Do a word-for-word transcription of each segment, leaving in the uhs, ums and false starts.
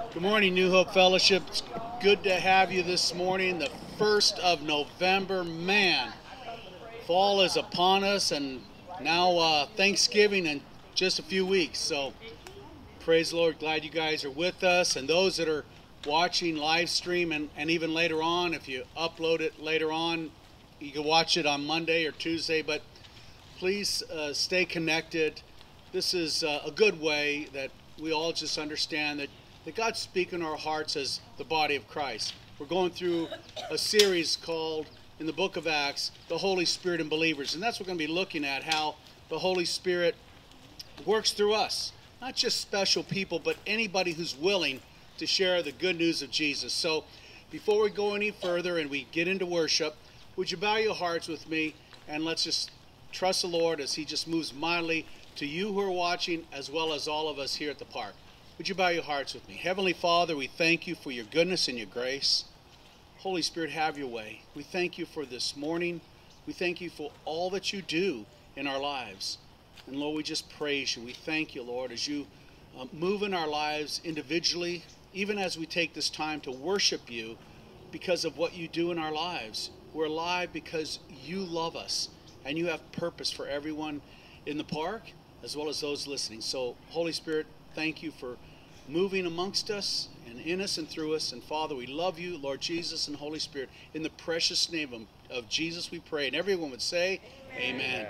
Good morning, New Hope Fellowship. It's good to have you this morning, the first of November. Man, fall is upon us, and now uh, Thanksgiving in just a few weeks. So praise the Lord. Glad you guys are with us. And those that are watching live stream and, and even later on, if you upload it later on, you can watch it on Monday or Tuesday. But please uh, stay connected. This is uh, a good way that we all just understand that that God's speaking our hearts as the body of Christ. We're going through a series called, in the book of Acts, the Holy Spirit and Believers. And that's what we're going to be looking at, how the Holy Spirit works through us. Not just special people, but anybody who's willing to share the good news of Jesus. So before we go any further and we get into worship, would you bow your hearts with me and let's just trust the Lord as he just moves mightily to you who are watching as well as all of us here at the park. Would you bow your hearts with me? Heavenly Father, we thank you for your goodness and your grace. Holy Spirit, have your way. We thank you for this morning. We thank you for all that you do in our lives. And Lord, we just praise you. We thank you, Lord, as you uh, move in our lives individually, even as we take this time to worship you because of what you do in our lives. We're alive because you love us and you have purpose for everyone in the park as well as those listening. So, Holy Spirit, thank you for moving amongst us and in us and through us. And Father, we love you, Lord Jesus and Holy Spirit. In the precious name of, of Jesus we pray. And everyone would say, Amen. Amen.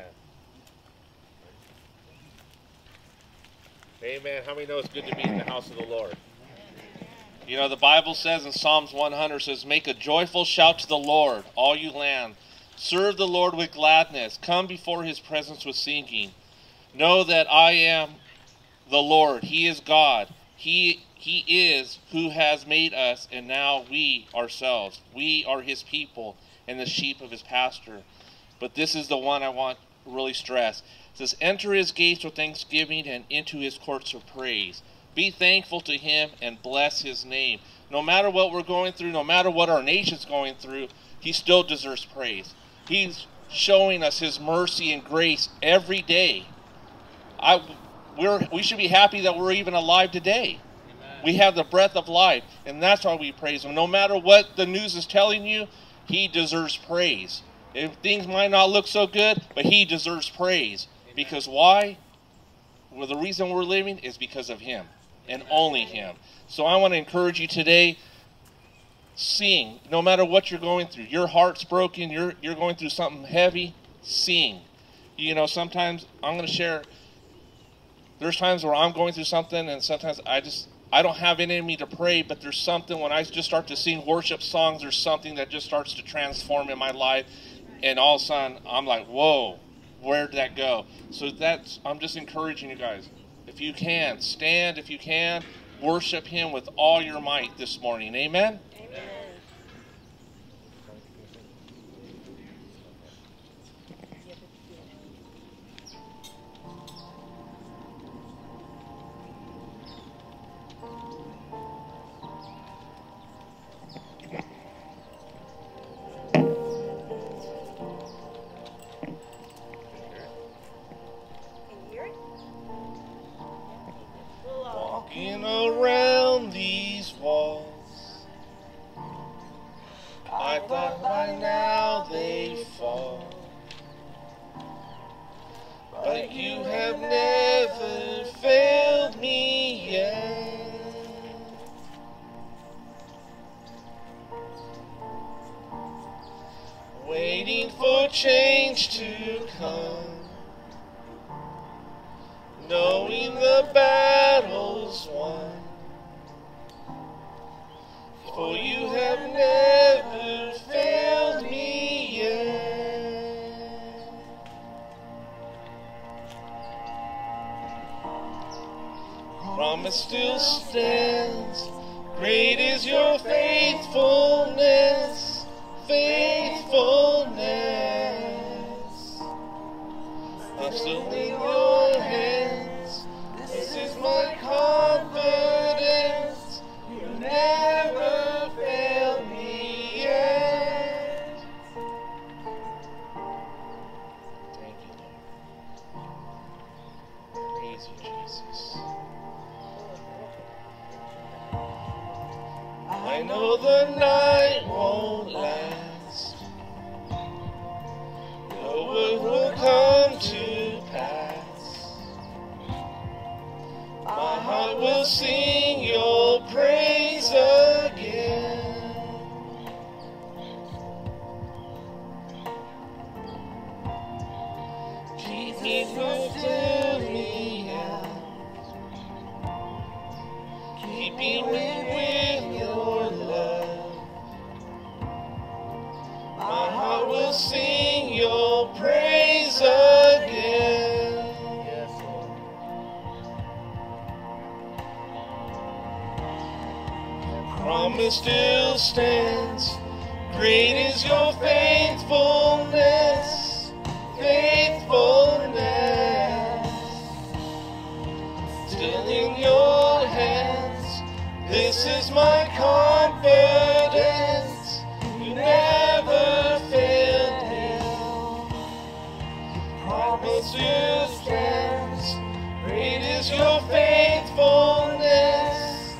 Amen. How many know it's good to be in the house of the Lord? You know, the Bible says in Psalms one hundred, says, make a joyful shout to the Lord, all you land. Serve the Lord with gladness. Come before his presence with singing. Know that I am the Lord. He is God. He he is who has made us, and now we ourselves. We are his people and the sheep of his pasture. But this is the one I want to really stress. It says, enter his gates with thanksgiving and into his courts with praise. Be thankful to him and bless his name. No matter what we're going through, no matter what our nation's going through, he still deserves praise. He's showing us his mercy and grace every day. I We're, we should be happy that we're even alive today. Amen. We have the breath of life, and that's why we praise him. No matter what the news is telling you, he deserves praise. If things might not look so good, but he deserves praise. Amen. Because why? Well, the reason we're living is because of him, and only him. So I want to encourage you today, sing. No matter what you're going through, your heart's broken, you're, you're going through something heavy, sing. You know, sometimes I'm going to share... There's times where I'm going through something, and sometimes I just, I don't have it in me to pray, but there's something when I just start to sing worship songs, there's something that just starts to transform in my life, and all of a sudden, I'm like, whoa, where did that go? So that's, I'm just encouraging you guys. If you can, stand if you can, worship him with all your might this morning. Amen? Amen. Walking around these walls, I thought by now they'd fall, but you have never failed me yet. Waiting for change to come, knowing the battle's won, for you have never failed me yet. Promise still stands, great is your faithfulness, faithfulness. I'm still in your hands, this is my confidence, you never failed me yet. Thank you, Lord. Praise you, Jesus. I know the night won't last. No, it will come to pass. My heart will sing your praise again. Jesus will fill me out. Keep me with your love. My heart will sing your praise again. Yes, Lord. Promise still stands. Great is your faithfulness, faithfulness. Still in your hands, this is my confidence. You never failed me. Promise still stands. Great is your faithfulness,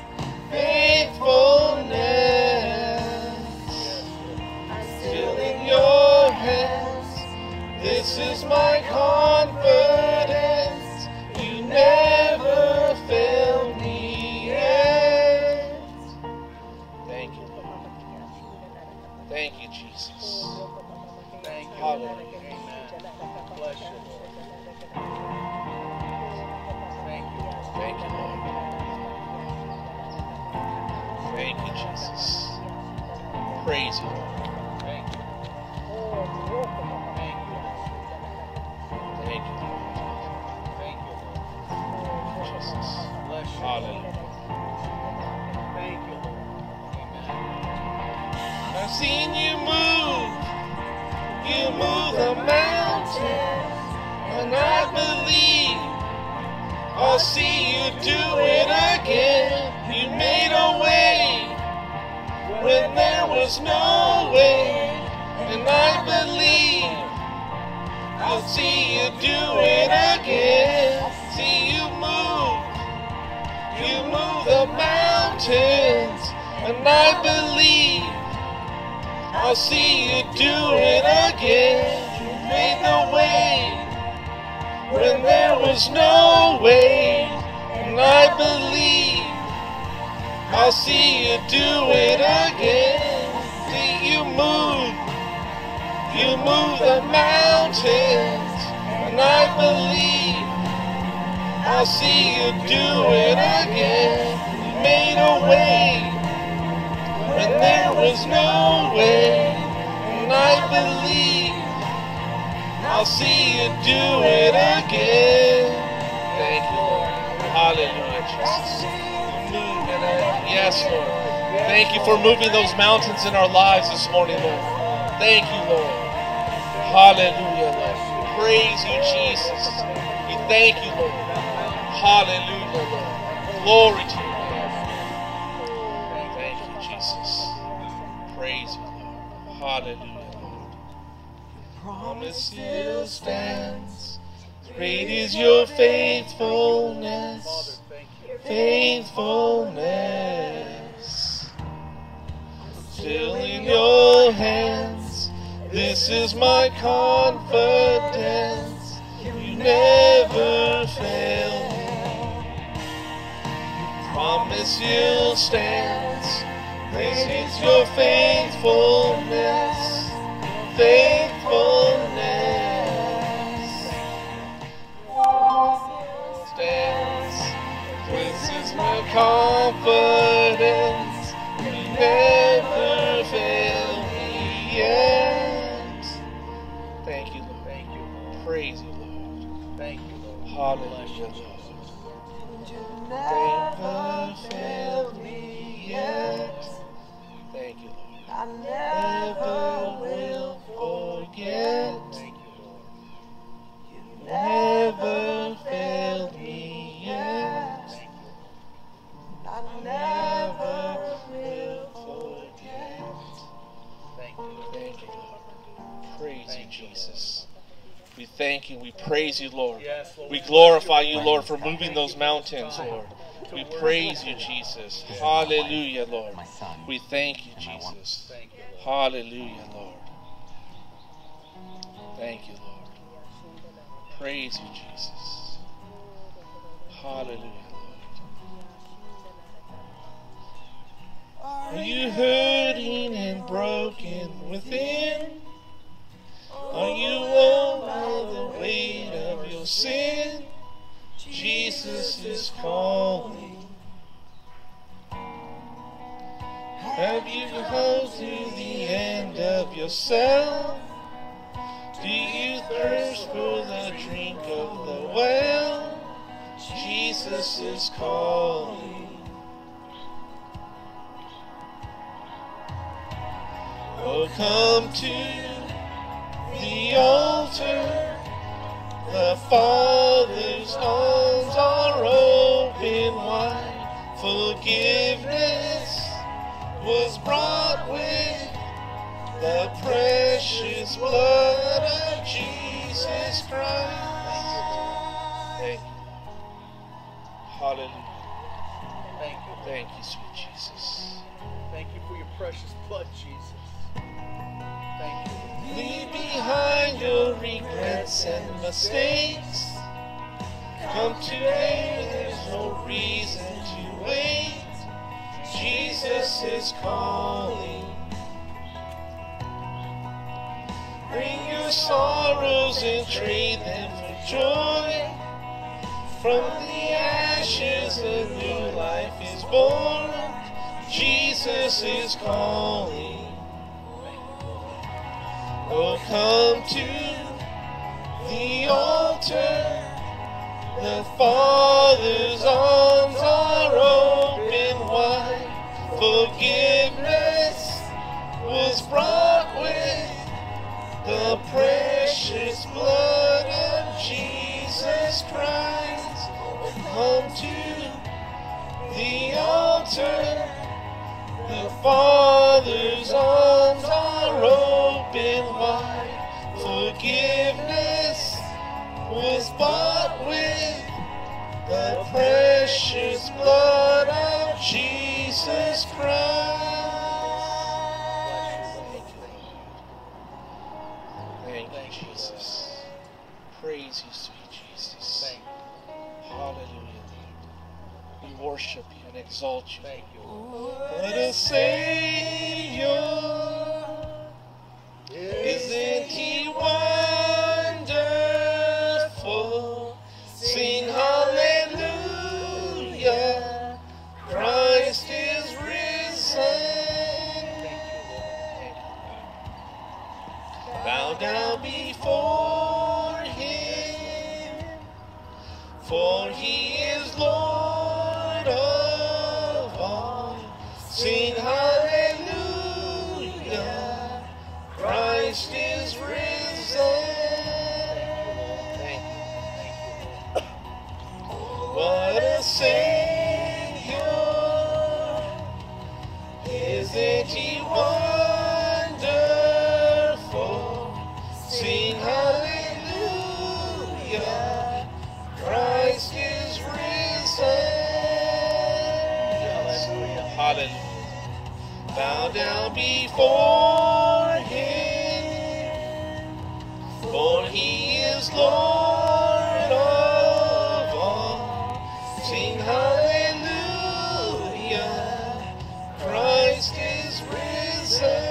faithfulness. Still in your hands, this is my confidence. You never failed me yet. Thank you, Lord. Thank you, Jesus. Thank you, Lord. Amen. Bless you, Lord. Thank you. Thank you, Lord. Thank you, Jesus. Praise you, Lord. Thank you. Thank you. Thank you, Lord. Thank you, Lord. Jesus. Bless you. Hallelujah. Thank you, Lord. Amen. I've seen you move. You move the mountain, and I believe I'll see you do it again. You made a way when there was no way, and I believe I'll see you do it again. See you move, you move the mountains, and I believe I'll see you do it again. You made the way when there was no way, and I believe I'll see you do it again. See you move, you move the mountains, and I believe I'll see you do it again. You made a way when there was no way, and I believe I'll see you do it again. Thank you, Lord. Hallelujah, Jesus. Yes, Lord. Thank you for moving those mountains in our lives this morning, Lord. Thank you, Lord. Hallelujah, Lord. Praise you, Jesus. We thank you, Lord. Hallelujah, Lord. Glory to you, Lord. Thank you, Jesus. Praise you, Lord. Hallelujah, Lord. Promise still stands. Great is your faithfulness. Faithfulness. Still in your hands, this is my confidence. You never fail me. Promise still stands. This is your faithfulness. Faithfulness. Stands. This is my confidence. You never fail me yet. Thank you, Lord. Thank you, Lord. Praise you, Lord. Thank you, Lord. Hallelujah, Lord. You never failed me yet. Thank you, Lord. I never will forget. Thank you, Lord. You never failed me yet. I never will forget. Thank you, thank you, Lord. Praise thank you, Jesus. We thank you, we praise you, Lord. Yes, Lord. We glorify you, Lord, for moving those mountains, Lord. We praise you, Jesus. Hallelujah, Lord. We thank you, Jesus. Hallelujah, Lord. Thank you, Lord. Praise you, Jesus. Hallelujah, Lord. Are you hurting and broken within? Are you worn by the weight of your sin? Jesus is calling. Have you come to the end of yourself? Do you thirst for the drink of the well? Jesus is calling. Oh, come to the altar. The Father's arms are open wide. Forgiveness was brought with the precious blood of Jesus Christ. Thank you. Hallelujah. Thank you. Thank you, sweet Jesus. Thank you for your precious blood, Jesus. Thank you. Leave behind your regrets and mistakes. Come today, there's no reason to wait. Jesus is calling. Bring your sorrows and trade them for joy. From the ashes a new life is born. Jesus is calling. Oh, come to the altar. The Father's arms are open wide. Forgiveness was brought with the precious blood of Jesus Christ. Come to the altar. The Father's arms are open wide. Forgiveness was bought with the precious blood of Jesus Christ. Thank you, Jesus. Praise you, sweet Jesus. Hallelujah, Lord. We worship you and exalt you. Thank you. What a Savior. Isn't he wonderful? Sing hallelujah. Christ is risen. Bow down before him, for he is Lord of all. Sing hallelujah. Christ is risen. Thank you. What a Savior. Isn't he wonderful? Sing hallelujah. Christ is risen. Hallelujah. Bow down before him, for he is Lord of all. Sing hallelujah. Christ is risen.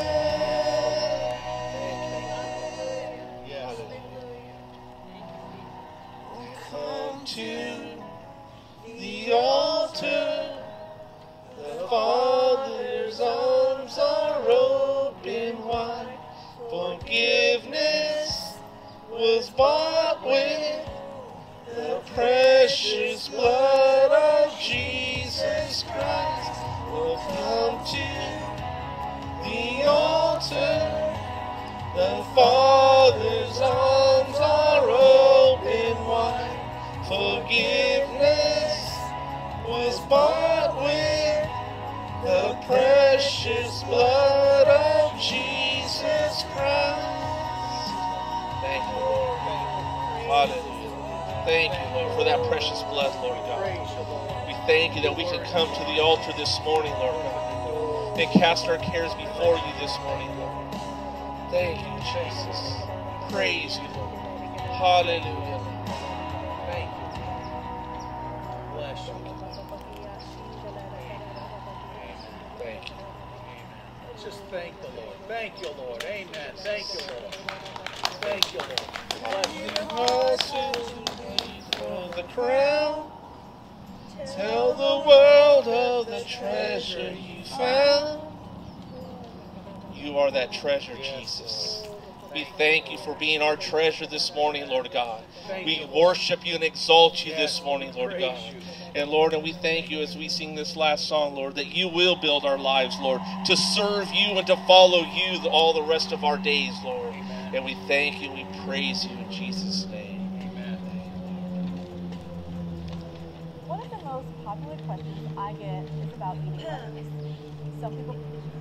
Come to the altar. The Father's arms are open wide. Forgiveness was bought with the precious blood of Jesus Christ. Will come to the altar. The Father's arms are open wide. Forgiveness was bought with the precious blood of Jesus Christ. Thank you, Lord. Hallelujah. Thank you, Lord, for that precious blood, Lord God. We thank you that we can come to the altar this morning, Lord God, and cast our cares before you this morning, Lord. Thank you, Jesus. Praise you, Lord. Hallelujah. Thank you. Bless you. Thank you. Let's just thank the Lord. Thank you, Lord. Amen. Thank you, Lord. Thank you, Lord. Bless you. For the crown, tell the world of the treasure you found. You are that treasure, Jesus. We thank you for being our treasure this morning, Lord God. We worship you and exalt you this morning, Lord God. And Lord, and we thank you as we sing this last song, Lord, that you will build our lives, Lord, to serve you and to follow you all the rest of our days, Lord. And we thank you, we praise you in Jesus' name. One of the most popular questions I get is about eating lettuce. Some people...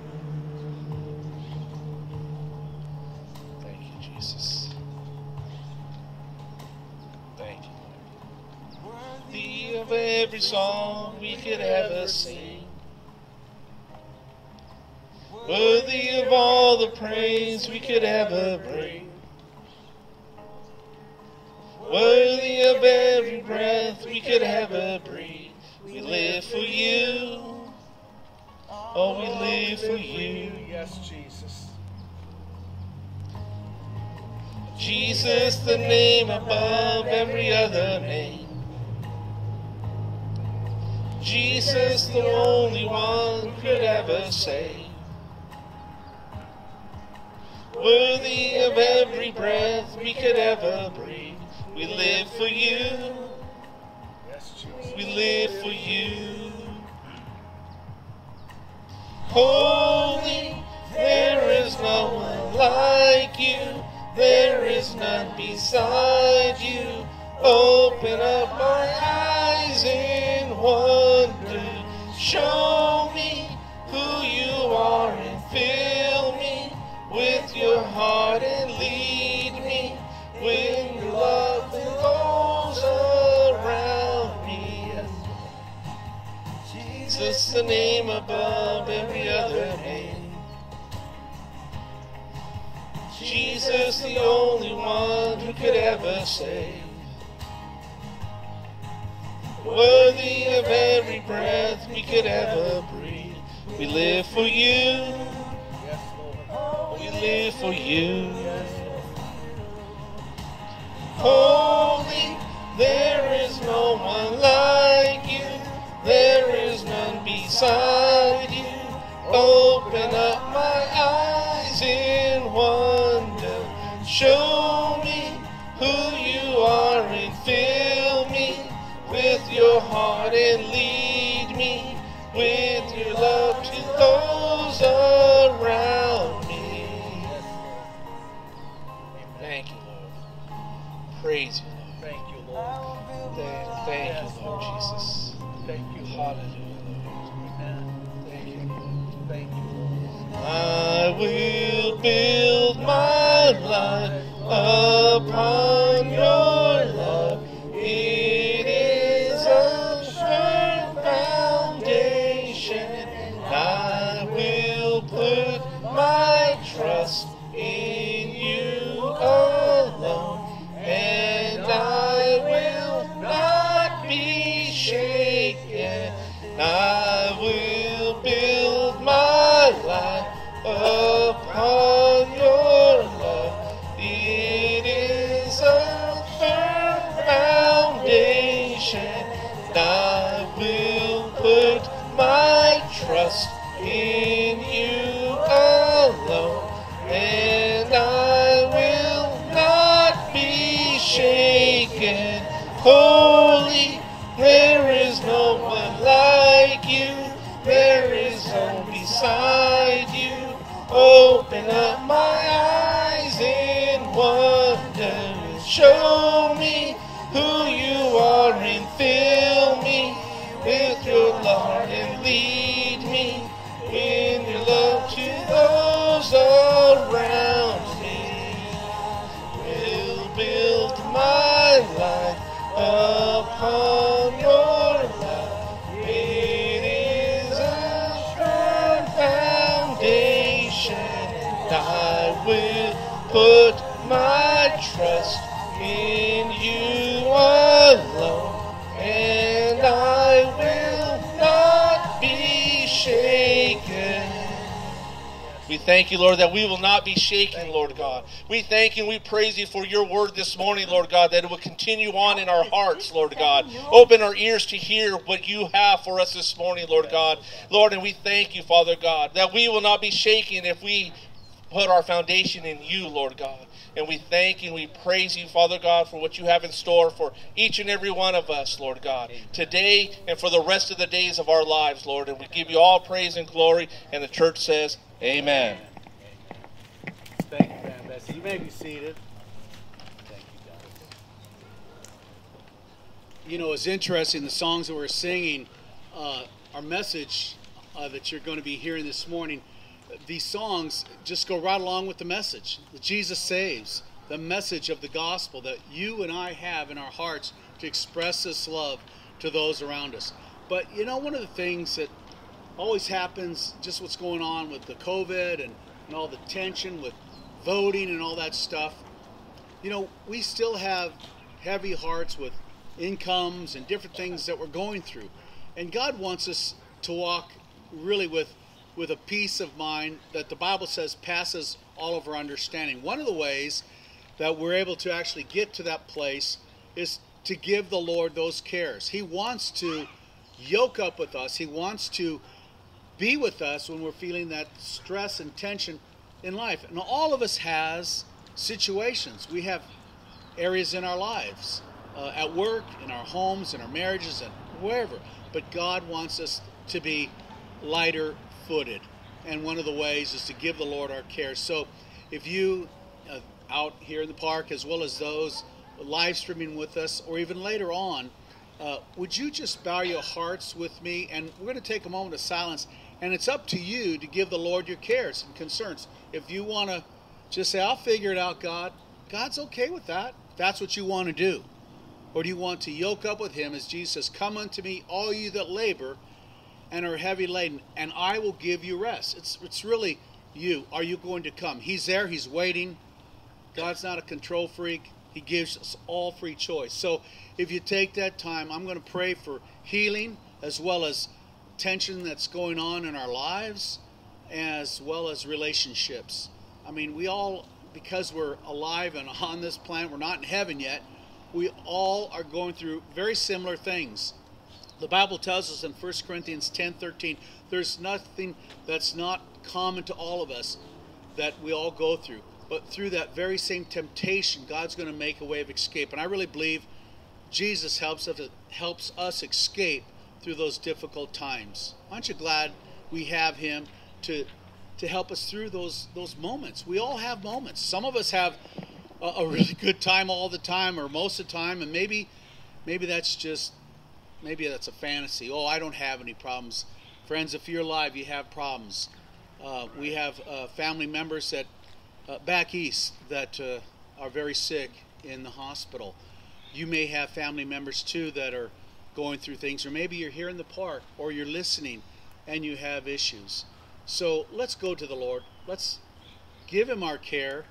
Thank you, Jesus. Thank you, Lord. Worthy of every song we could ever sing. Worthy of all the praise we could ever bring. Worthy of every breath we could ever breathe. We live for you. Oh, we live for you. Yes, Jesus. Jesus, the name above every other name. Jesus, the only one who could ever save. Worthy of every breath we could ever breathe. We live for you. Yes, Jesus. We live for you. Holy, there is no one like you. There is none beside you. Open up my eyes in wonder. Show me who you are and fill me with your heart and lead me when your love goes around me. Jesus, the name above every other name. Jesus, the only one who could ever save. Worthy of every breath we could ever breathe. We live for you. We live for you. Holy, there is no one like you. There is none beside you. Open up my eyes in wonder. Show me who you are and fill me with your heart and lead me with your love to those around me. Thank you, Lord. Praise you, Lord. Thank you, Lord. Thank, thank Yes, you, Lord Jesus. Thank you, Lord. Hallelujah, Lord. Amen. Thank you, Lord. Thank you, Lord. I will build my life upon your love. It is a firm foundation. I will put my trust in you alone, and I will not be shaken. I will build my life upon your love. It is a firm foundation. I will put my trust in you alone, and I will not be shaken. Holy, there is no one like you. There is none beside you. Open up my eyes in wonder. Show me who you are and fill me with your love and lead me in your love to those around me. We'll build my life upon your love. put my trust in you alone, and I will not be shaken. We thank you, Lord, that we will not be shaken, Lord God. We thank you and we praise you for your word this morning, Lord God, that it will continue on in our hearts, Lord God. Open our ears to hear what you have for us this morning, Lord God. Lord, and we thank you, Father God, that we will not be shaken if we put our foundation in you, Lord God. And we thank you and we praise you, Father God, for what you have in store for each and every one of us, Lord God, today and for the rest of the days of our lives, Lord. And we give you all praise and glory. And the church says, amen. Thank you, Van Bessie. You may be seated. Thank you, guys. You know, it's interesting, the songs that we're singing, uh, our message uh, that you're going to be hearing this morning, these songs just go right along with the message that Jesus saves, the message of the gospel that you and I have in our hearts to express this love to those around us. But you know, one of the things that always happens, just what's going on with the COVID and, and all the tension with voting and all that stuff, you know, we still have heavy hearts with incomes and different things that we're going through. And God wants us to walk really with with a peace of mind that the Bible says passes all of our understanding. One of the ways that we're able to actually get to that place is to give the Lord those cares. He wants to yoke up with us. He wants to be with us when we're feeling that stress and tension in life. And all of us has situations. We have areas in our lives, uh, at work, in our homes, in our marriages, and wherever. But God wants us to be lighter footed, and one of the ways is to give the Lord our care. So if you uh, out here in the park, as well as those live streaming with us, or even later on, uh, would you just bow your hearts with me, and we're going to take a moment of silence, and it's up to you to give the Lord your cares and concerns. If you want to just say, I'll figure it out, God, God's okay with that. If that's what you want to do. Or do you want to yoke up with him, as Jesus says, come unto me, all you that labor and are heavy laden, and I will give you rest. It's it's really you. Are you going to come? He's there. He's waiting. God's not a control freak. He gives us all free choice. So if you take that time, I'm going to pray for healing as well as tension that's going on in our lives, as well as relationships. I mean, we all, because we're alive and on this planet, we're not in heaven yet, we all are going through very similar things. The Bible tells us in First Corinthians ten thirteen, there's nothing that's not common to all of us that we all go through. But through that very same temptation, God's going to make a way of escape. And I really believe Jesus helps us, helps us escape through those difficult times. Aren't you glad we have him to, to help us through those, those moments? We all have moments. Some of us have a, a really good time all the time or most of the time, and maybe, maybe that's just Maybe that's a fantasy. Oh, I don't have any problems. Friends, if you're alive, you have problems. Uh, we have uh, family members that uh, back east that uh, are very sick in the hospital. You may have family members too that are going through things, or maybe you're here in the park or you're listening and you have issues. So let's go to the Lord. Let's give him our care,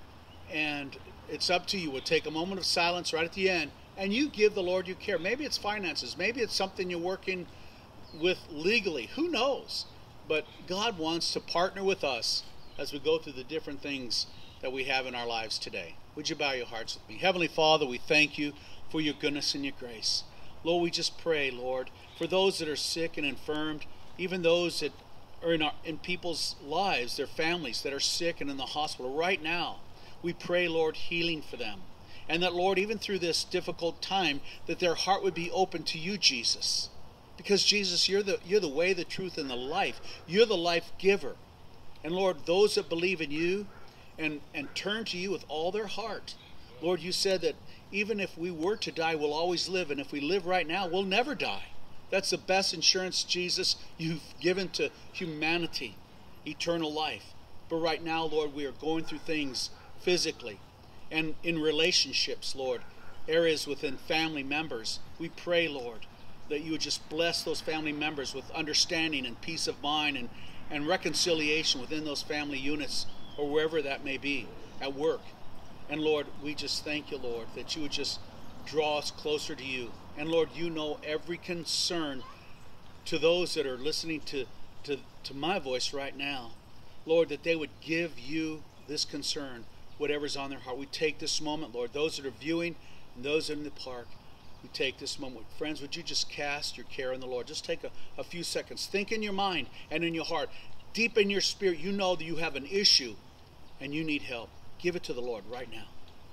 and it's up to you. We'll take a moment of silence right at the end. And you give the Lord your care. Maybe it's finances. Maybe it's something you're working with legally. Who knows? But God wants to partner with us as we go through the different things that we have in our lives today. Would you bow your hearts with me? Heavenly Father, we thank you for your goodness and your grace. Lord, we just pray, Lord, for those that are sick and infirmed, even those that are in, our, in people's lives, their families that are sick and in the hospital right now. We pray, Lord, healing for them. And that, Lord, even through this difficult time, that their heart would be open to you, Jesus. Because, Jesus, you're the, you're the way, the truth, and the life. You're the life giver. And, Lord, those that believe in you and, and turn to you with all their heart, Lord, you said that even if we were to die, we'll always live. And if we live right now, we'll never die. That's the best insurance, Jesus, you've given to humanity, eternal life. But right now, Lord, we are going through things physically and in relationships, Lord, areas within family members. We pray, Lord, that you would just bless those family members with understanding and peace of mind and, and reconciliation within those family units or wherever that may be, at work. And Lord, we just thank you, Lord, that you would just draw us closer to you. And Lord, you know every concern to those that are listening to, to, to my voice right now. Lord, that they would give you this concern, whatever's on their heart. We take this moment, Lord, those that are viewing and those in the park, we take this moment. Friends, would you just cast your care on the Lord? Just take a, a few seconds. Think in your mind and in your heart. Deep in your spirit, you know that you have an issue and you need help. Give it to the Lord right now.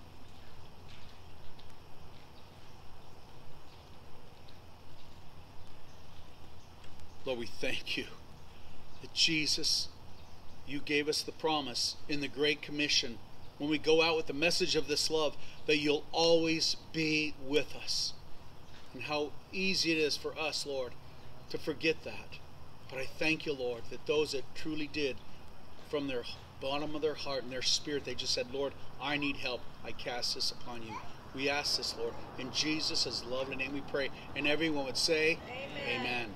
Lord, we thank you that Jesus, you gave us the promise in the Great Commission when we go out with the message of this love that you'll always be with us. And how easy it is for us, Lord, to forget that. But I thank you, Lord, that those that truly did from their bottom of their heart and their spirit, they just said, Lord, I need help. I cast this upon you. We ask this, Lord, in Jesus' lovely name we pray. And everyone would say, Amen. Amen.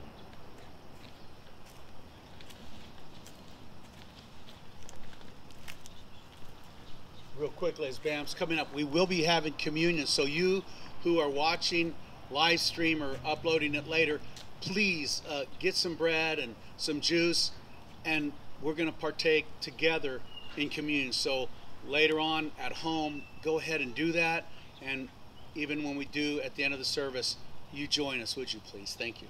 Real quickly, as Bam's coming up, we will be having communion. So you who are watching live stream or uploading it later, please uh, get some bread and some juice, and we're going to partake together in communion. So later on at home, go ahead and do that. And even when we do at the end of the service, you join us, would you please? Thank you.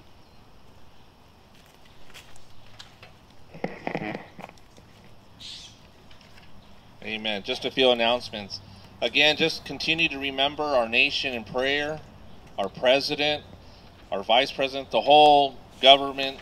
Amen. Just a few announcements. Again, just continue to remember our nation in prayer, our president, our vice president, the whole government,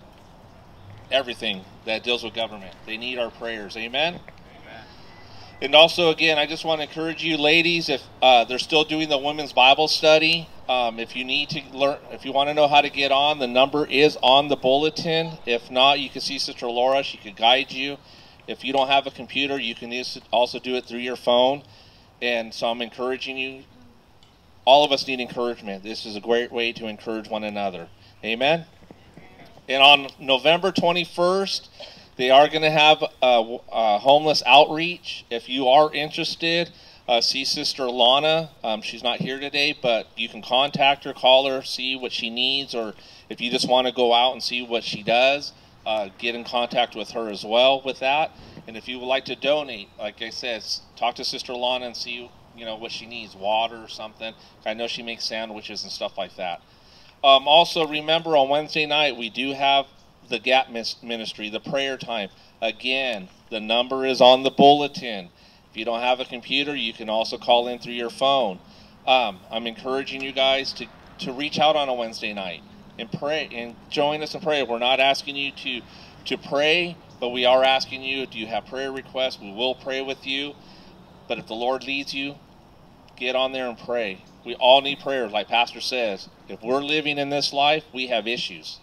everything that deals with government. They need our prayers. Amen? Amen. And also, again, I just want to encourage you ladies, if uh, they're still doing the women's Bible study, um, if you need to learn, if you want to know how to get on, the number is on the bulletin. If not, you can see Sister Laura. She could guide you. If you don't have a computer, you can also do it through your phone. And so I'm encouraging you. All of us need encouragement. This is a great way to encourage one another. Amen? And on November twenty-first, they are going to have a, a homeless outreach. If you are interested, uh, see Sister Lana. Um, she's not here today, but you can contact her, call her, see what she needs, or if you just want to go out and see what she does, uh, get in contact with her as well with that. And if you would like to donate, like I said, talk to Sister Lana and see, you know, what she needs, water or something. I know she makes sandwiches and stuff like that. Um, also, remember on Wednesday night, we do have the Gap Ministry, the prayer time. Again, the number is on the bulletin. If you don't have a computer, you can also call in through your phone. Um, I'm encouraging you guys to, to reach out on a Wednesday night and pray and join us in prayer. We're not asking you to, to pray, but we are asking you, do you have prayer requests? We will pray with you. But if the Lord leads you, get on there and pray. We all need prayer, like Pastor says. If we're living in this life, we have issues.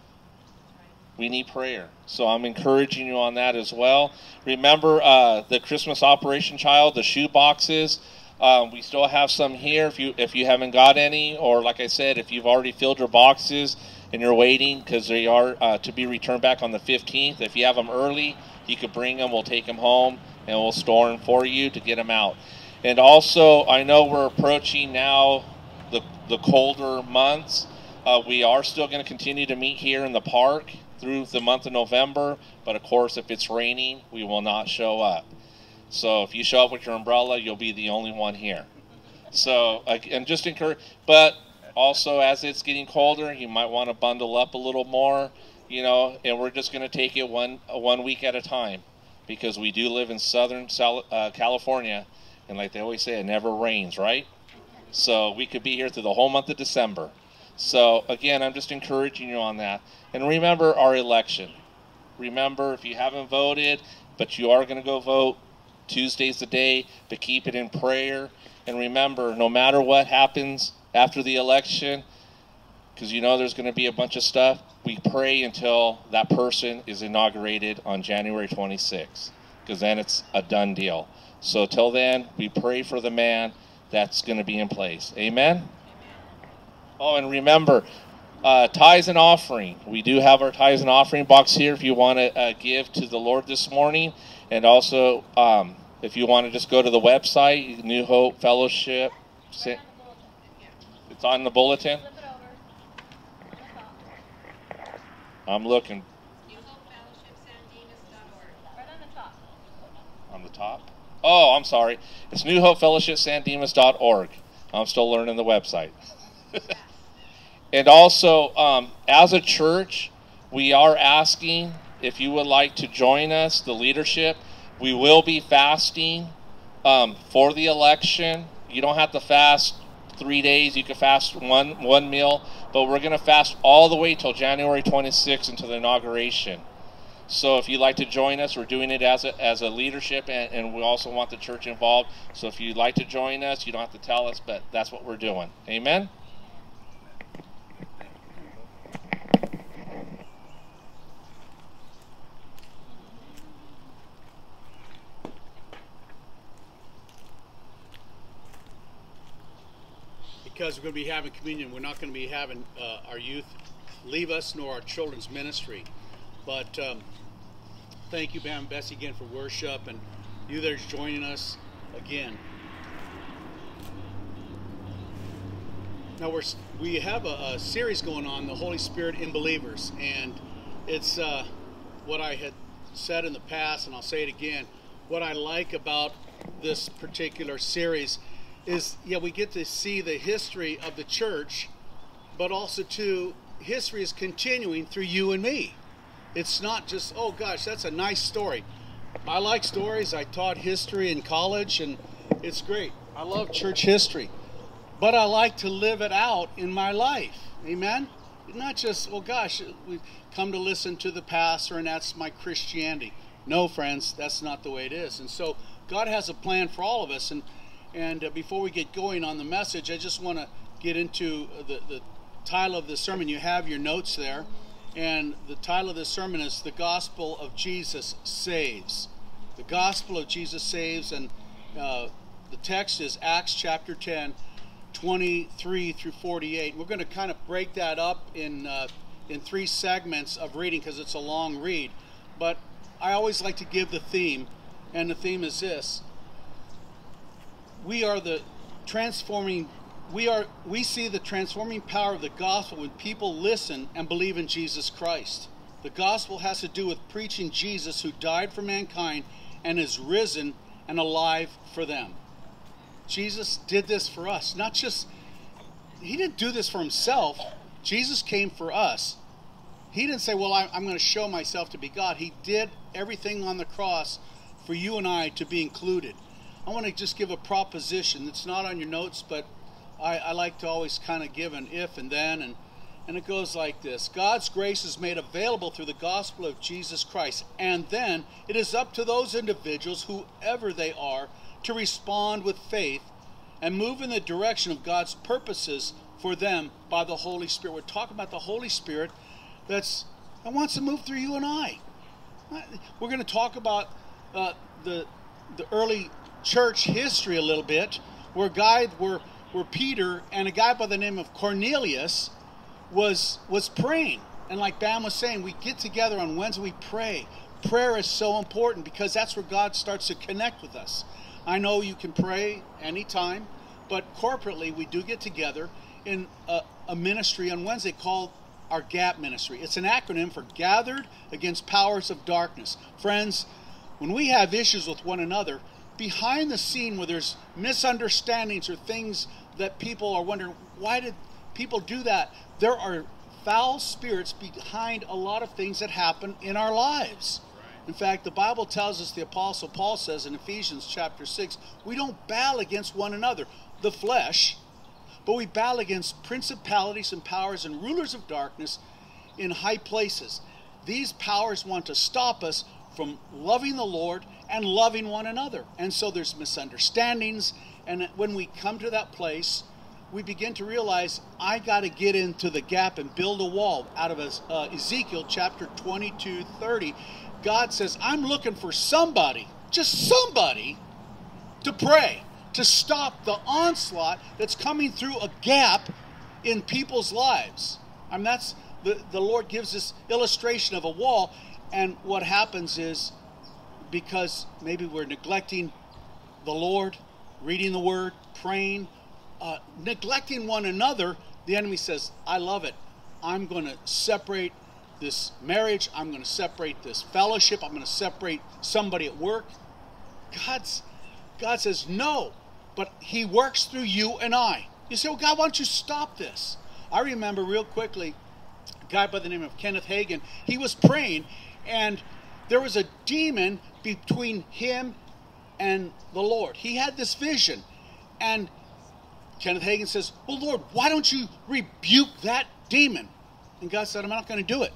We need prayer. So I'm encouraging you on that as well. Remember uh, the Christmas Operation Child, the shoe boxes. Um, we still have some here if you if you haven't got any, or like I said, if you've already filled your boxes and you're waiting because they are uh, to be returned back on the fifteenth. If you have them early, you could bring them. We'll take them home and we'll store them for you to get them out. And also, I know we're approaching now the, the colder months. Uh, we are still going to continue to meet here in the park through the month of November. But, of course, if it's raining, we will not show up. So if you show up with your umbrella, you'll be the only one here. So, and just encourage. But also, as it's getting colder, you might want to bundle up a little more, you know, and we're just going to take it one, one week at a time because we do live in Southern uh, California. And like they always say, it never rains, right? So we could be here through the whole month of December. So again, I'm just encouraging you on that. And remember our election. Remember, if you haven't voted, but you are going to go vote, Tuesday's the day, but keep it in prayer. And remember, no matter what happens after the election, because you know there's going to be a bunch of stuff, we pray until that person is inaugurated on January twenty-sixth, because then it's a done deal. So till then, we pray for the man that's going to be in place. Amen? Oh, and remember, uh, tithes and offering. We do have our tithes and offering box here if you want to uh, give to the Lord this morning. And also, um, If you want to just go to the website, New Hope Fellowship. It's on the bulletin. I'm looking. New Hope Fellowship San Dimas dot org. Right on the top. On the top? Oh, I'm sorry. It's New Hope Fellowship San Dimas dot org. I'm still learning the website. And also, um, as a church, we are asking if you would like to join us, the leadership. We will be fasting um, for the election. You don't have to fast three days. You can fast one one meal, but we're going to fast all the way till January twenty-sixth until the inauguration. So if you'd like to join us, we're doing it as a, as a leadership, and, and we also want the church involved. So if you'd like to join us, you don't have to tell us, but that's what we're doing. Amen? Because we're going to be having communion, we're not going to be having uh, our youth leave us, nor our children's ministry. But um, thank you, Bam and Bessie, again for worship, and you that's joining us again. Now we're we have a, a series going on, the Holy Spirit in Believers, and it's uh, what I had said in the past, and I'll say it again. What I like about this particular series is, yeah, we get to see the history of the church, but also too, history is continuing through you and me. It's not just, oh gosh, that's a nice story. I like stories. I taught history in college, and it's great. I love church history, but I like to live it out in my life. Amen? Not just, well, gosh, we come to listen to the pastor and that's my Christianity. No, friends, that's not the way it is. And so God has a plan for all of us. And And uh, before we get going on the message, I just want to get into the, the title of the sermon. You have your notes there. And the title of the sermon is The Gospel of Jesus Saves. The Gospel of Jesus Saves. And uh, the text is Acts chapter ten, twenty-three through forty-eight. We're going to kind of break that up in, uh, in three segments of reading because it's a long read. But I always like to give the theme. And the theme is this. We are the transforming, we are, we see the transforming power of the gospel when people listen and believe in Jesus Christ. The gospel has to do with preaching Jesus, who died for mankind and is risen and alive for them. Jesus did this for us. Not just, he didn't do this for himself. Jesus came for us. He didn't say, well, I'm going to show myself to be God. He did everything on the cross for you and I to be included. I want to just give a proposition. It's not on your notes, but I, I like to always kind of give an if and then, and, and it goes like this. God's grace is made available through the gospel of Jesus Christ, and then it is up to those individuals, whoever they are, to respond with faith and move in the direction of God's purposes for them by the Holy Spirit. We're talking about the Holy Spirit that's, that wants to move through you and I. We're going to talk about uh, the the early church history a little bit, where a guy where where Peter and a guy by the name of Cornelius was was praying. And like Bam was saying, we get together on Wednesday, we pray. Prayer is so important because that's where God starts to connect with us. I know you can pray anytime, but corporately we do get together in a, a ministry on Wednesday called our GAP ministry. It's an acronym for Gathered Against Powers of Darkness. Friends, when we have issues with one another, behind the scene where there's misunderstandings or things that people are wondering, why did people do that? There are foul spirits behind a lot of things that happen in our lives. In fact, the Bible tells us, the Apostle Paul says in Ephesians chapter six, we don't battle against one another, the flesh, but we battle against principalities and powers and rulers of darkness in high places. These powers want to stop us from loving the Lord and loving one another. And so there's misunderstandings, and when we come to that place, we begin to realize, I got to get into the gap and build a wall. Out of uh, Ezekiel chapter twenty-two thirty, God says, I'm looking for somebody, just somebody, to pray, to stop the onslaught that's coming through a gap in people's lives. I mean, that's, the, the Lord gives this illustration of a wall, and what happens is, because maybe we're neglecting the Lord, reading the Word, praying, uh, neglecting one another, the enemy says, I love it. I'm going to separate this marriage. I'm going to separate this fellowship. I'm going to separate somebody at work. God's, God says, no, but he works through you and I. You say, well, God, why don't you stop this? I remember real quickly, a guy by the name of Kenneth Hagin, he was praying, and there was a demon between him and the Lord. He had this vision, and Kenneth Hagin says, well, Lord, why don't you rebuke that demon? And God said, I'm not going to do it.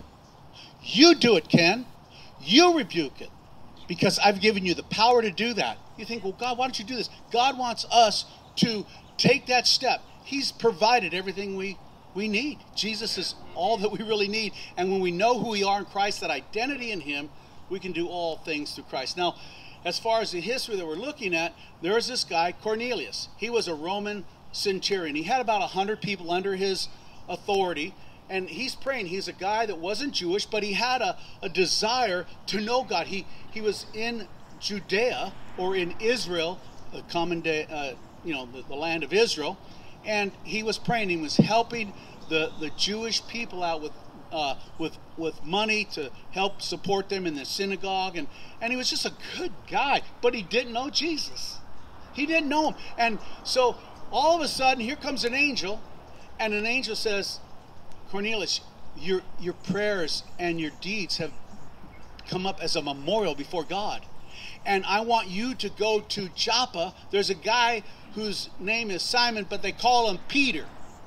You do it, Ken. You rebuke it, because I've given you the power to do that. You think, well, God, why don't you do this? God wants us to take that step. He's provided everything we, we need. Jesus is all that we really need. And when we know who we are in Christ, that identity in him, we can do all things through Christ. Now, as far as the history that we're looking at, there's this guy, Cornelius. He was a Roman centurion. He had about one hundred people under his authority. And he's praying. He's a guy that wasn't Jewish, but he had a, a desire to know God. He he was in Judea, or in Israel, the common day, uh, you know, the, the land of Israel, and he was praying. He was helping the, the Jewish people out with uh, with with money to help support them in the synagogue, and and he was just a good guy, but he didn't know Jesus. He didn't know him, and so all of a sudden, here comes an angel, and an angel says, Cornelius, your your prayers and your deeds have come up as a memorial before God. And I want you to go to Joppa. There's a guy whose name is Simon, but they call him Peter.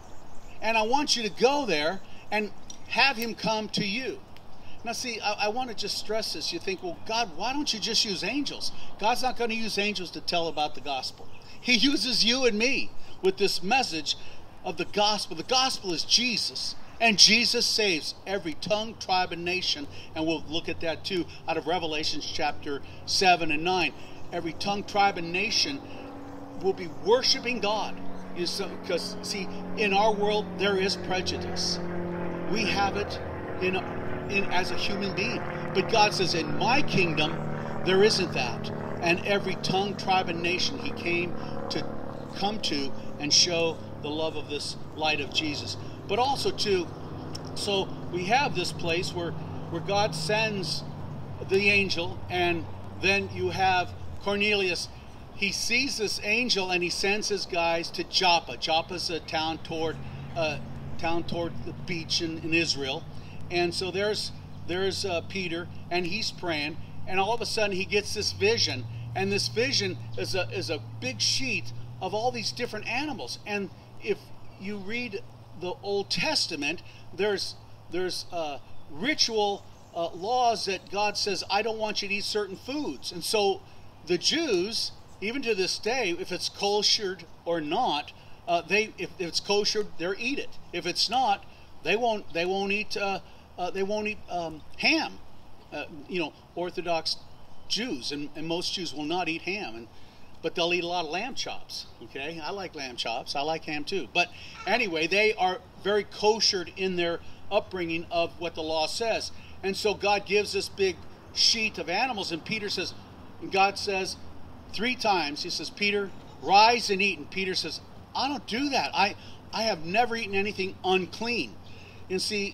And I want you to go there and have him come to you. Now see, I, I want to just stress this. You think, well, God, why don't you just use angels? God's not going to use angels to tell about the gospel. He uses you and me with this message of the gospel. The gospel is Jesus. And Jesus saves every tongue, tribe, and nation. And we'll look at that too out of Revelation chapter seven and nine. Every tongue, tribe, and nation will be worshiping God. Because, see, in our world, there is prejudice. We have it in, in as a human being. But God says, in my kingdom, there isn't that. And every tongue, tribe, and nation he came to come to and show the love of this light of Jesus. But also too, so we have this place where where God sends the angel, and then you have Cornelius. He sees this angel and he sends his guys to Joppa. Joppa's a town toward uh, town toward the beach in, in Israel, and so there's there's uh, Peter, and he's praying, and all of a sudden he gets this vision, and this vision is a is a big sheet of all these different animals. And if you read the Old Testament, there's there's uh, ritual uh, laws that God says, I don't want you to eat certain foods. And so the Jews, even to this day, if it's koshered or not, uh, they if, if it's koshered, they'll eat it. If it's not, they won't they won't eat uh, uh, they won't eat um, ham. Uh, you know, Orthodox Jews, and, and most Jews will not eat ham, and but they'll eat a lot of lamb chops, okay? I like lamb chops. I like ham too. But anyway, they are very koshered in their upbringing of what the law says. And so God gives this big sheet of animals, and Peter says, and God says three times, he says, Peter, rise and eat. And Peter says, I don't do that. I, I have never eaten anything unclean. And see,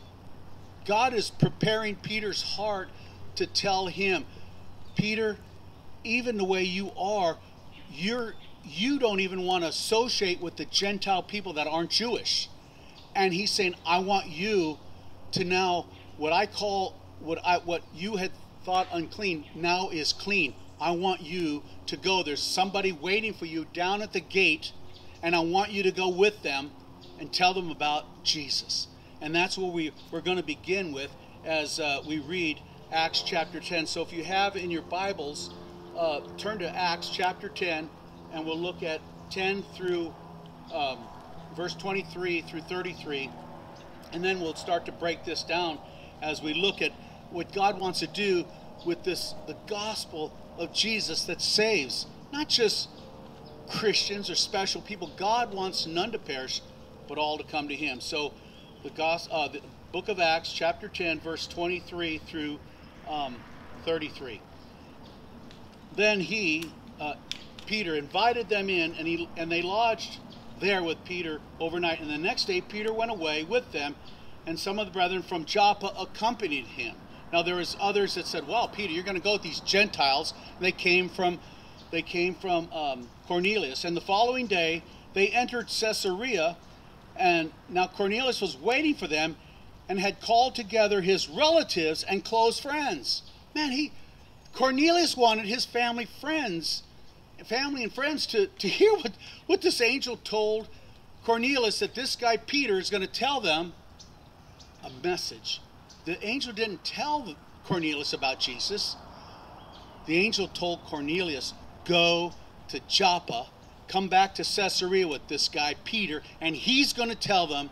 God is preparing Peter's heart to tell him, Peter, even the way you are, You're you don't even want to associate with the Gentile people that aren't Jewish. And he's saying, I want you to now, what I call what I what you had thought unclean now is clean. I want you to go. There's somebody waiting for you down at the gate, and I want you to go with them and tell them about Jesus. And that's what we, we're going to begin with as uh, we read Acts chapter ten. So if you have in your Bibles, Uh, turn to Acts chapter ten, and we'll look at ten through um, verse twenty-three through thirty-three, and then we'll start to break this down as we look at what God wants to do with this, the gospel of Jesus that saves, not just Christians or special people. God wants none to perish, but all to come to him. So the, gospel, uh, the book of Acts chapter ten, verse twenty-three through um, thirty-three. Then he, uh, Peter, invited them in, and he and they lodged there with Peter overnight. And the next day Peter went away with them, and some of the brethren from Joppa accompanied him. Now there was others that said, "Well, Peter, you're going to go with these Gentiles." And they came from they came from um, Cornelius. And the following day they entered Caesarea, and now Cornelius was waiting for them, and had called together his relatives and close friends. Man, he Cornelius wanted his family friends, family and friends to, to hear what, what this angel told Cornelius, that this guy Peter is going to tell them a message. The angel didn't tell Cornelius about Jesus. The angel told Cornelius, go to Joppa, come back to Caesarea with this guy Peter, and he's going to tell them.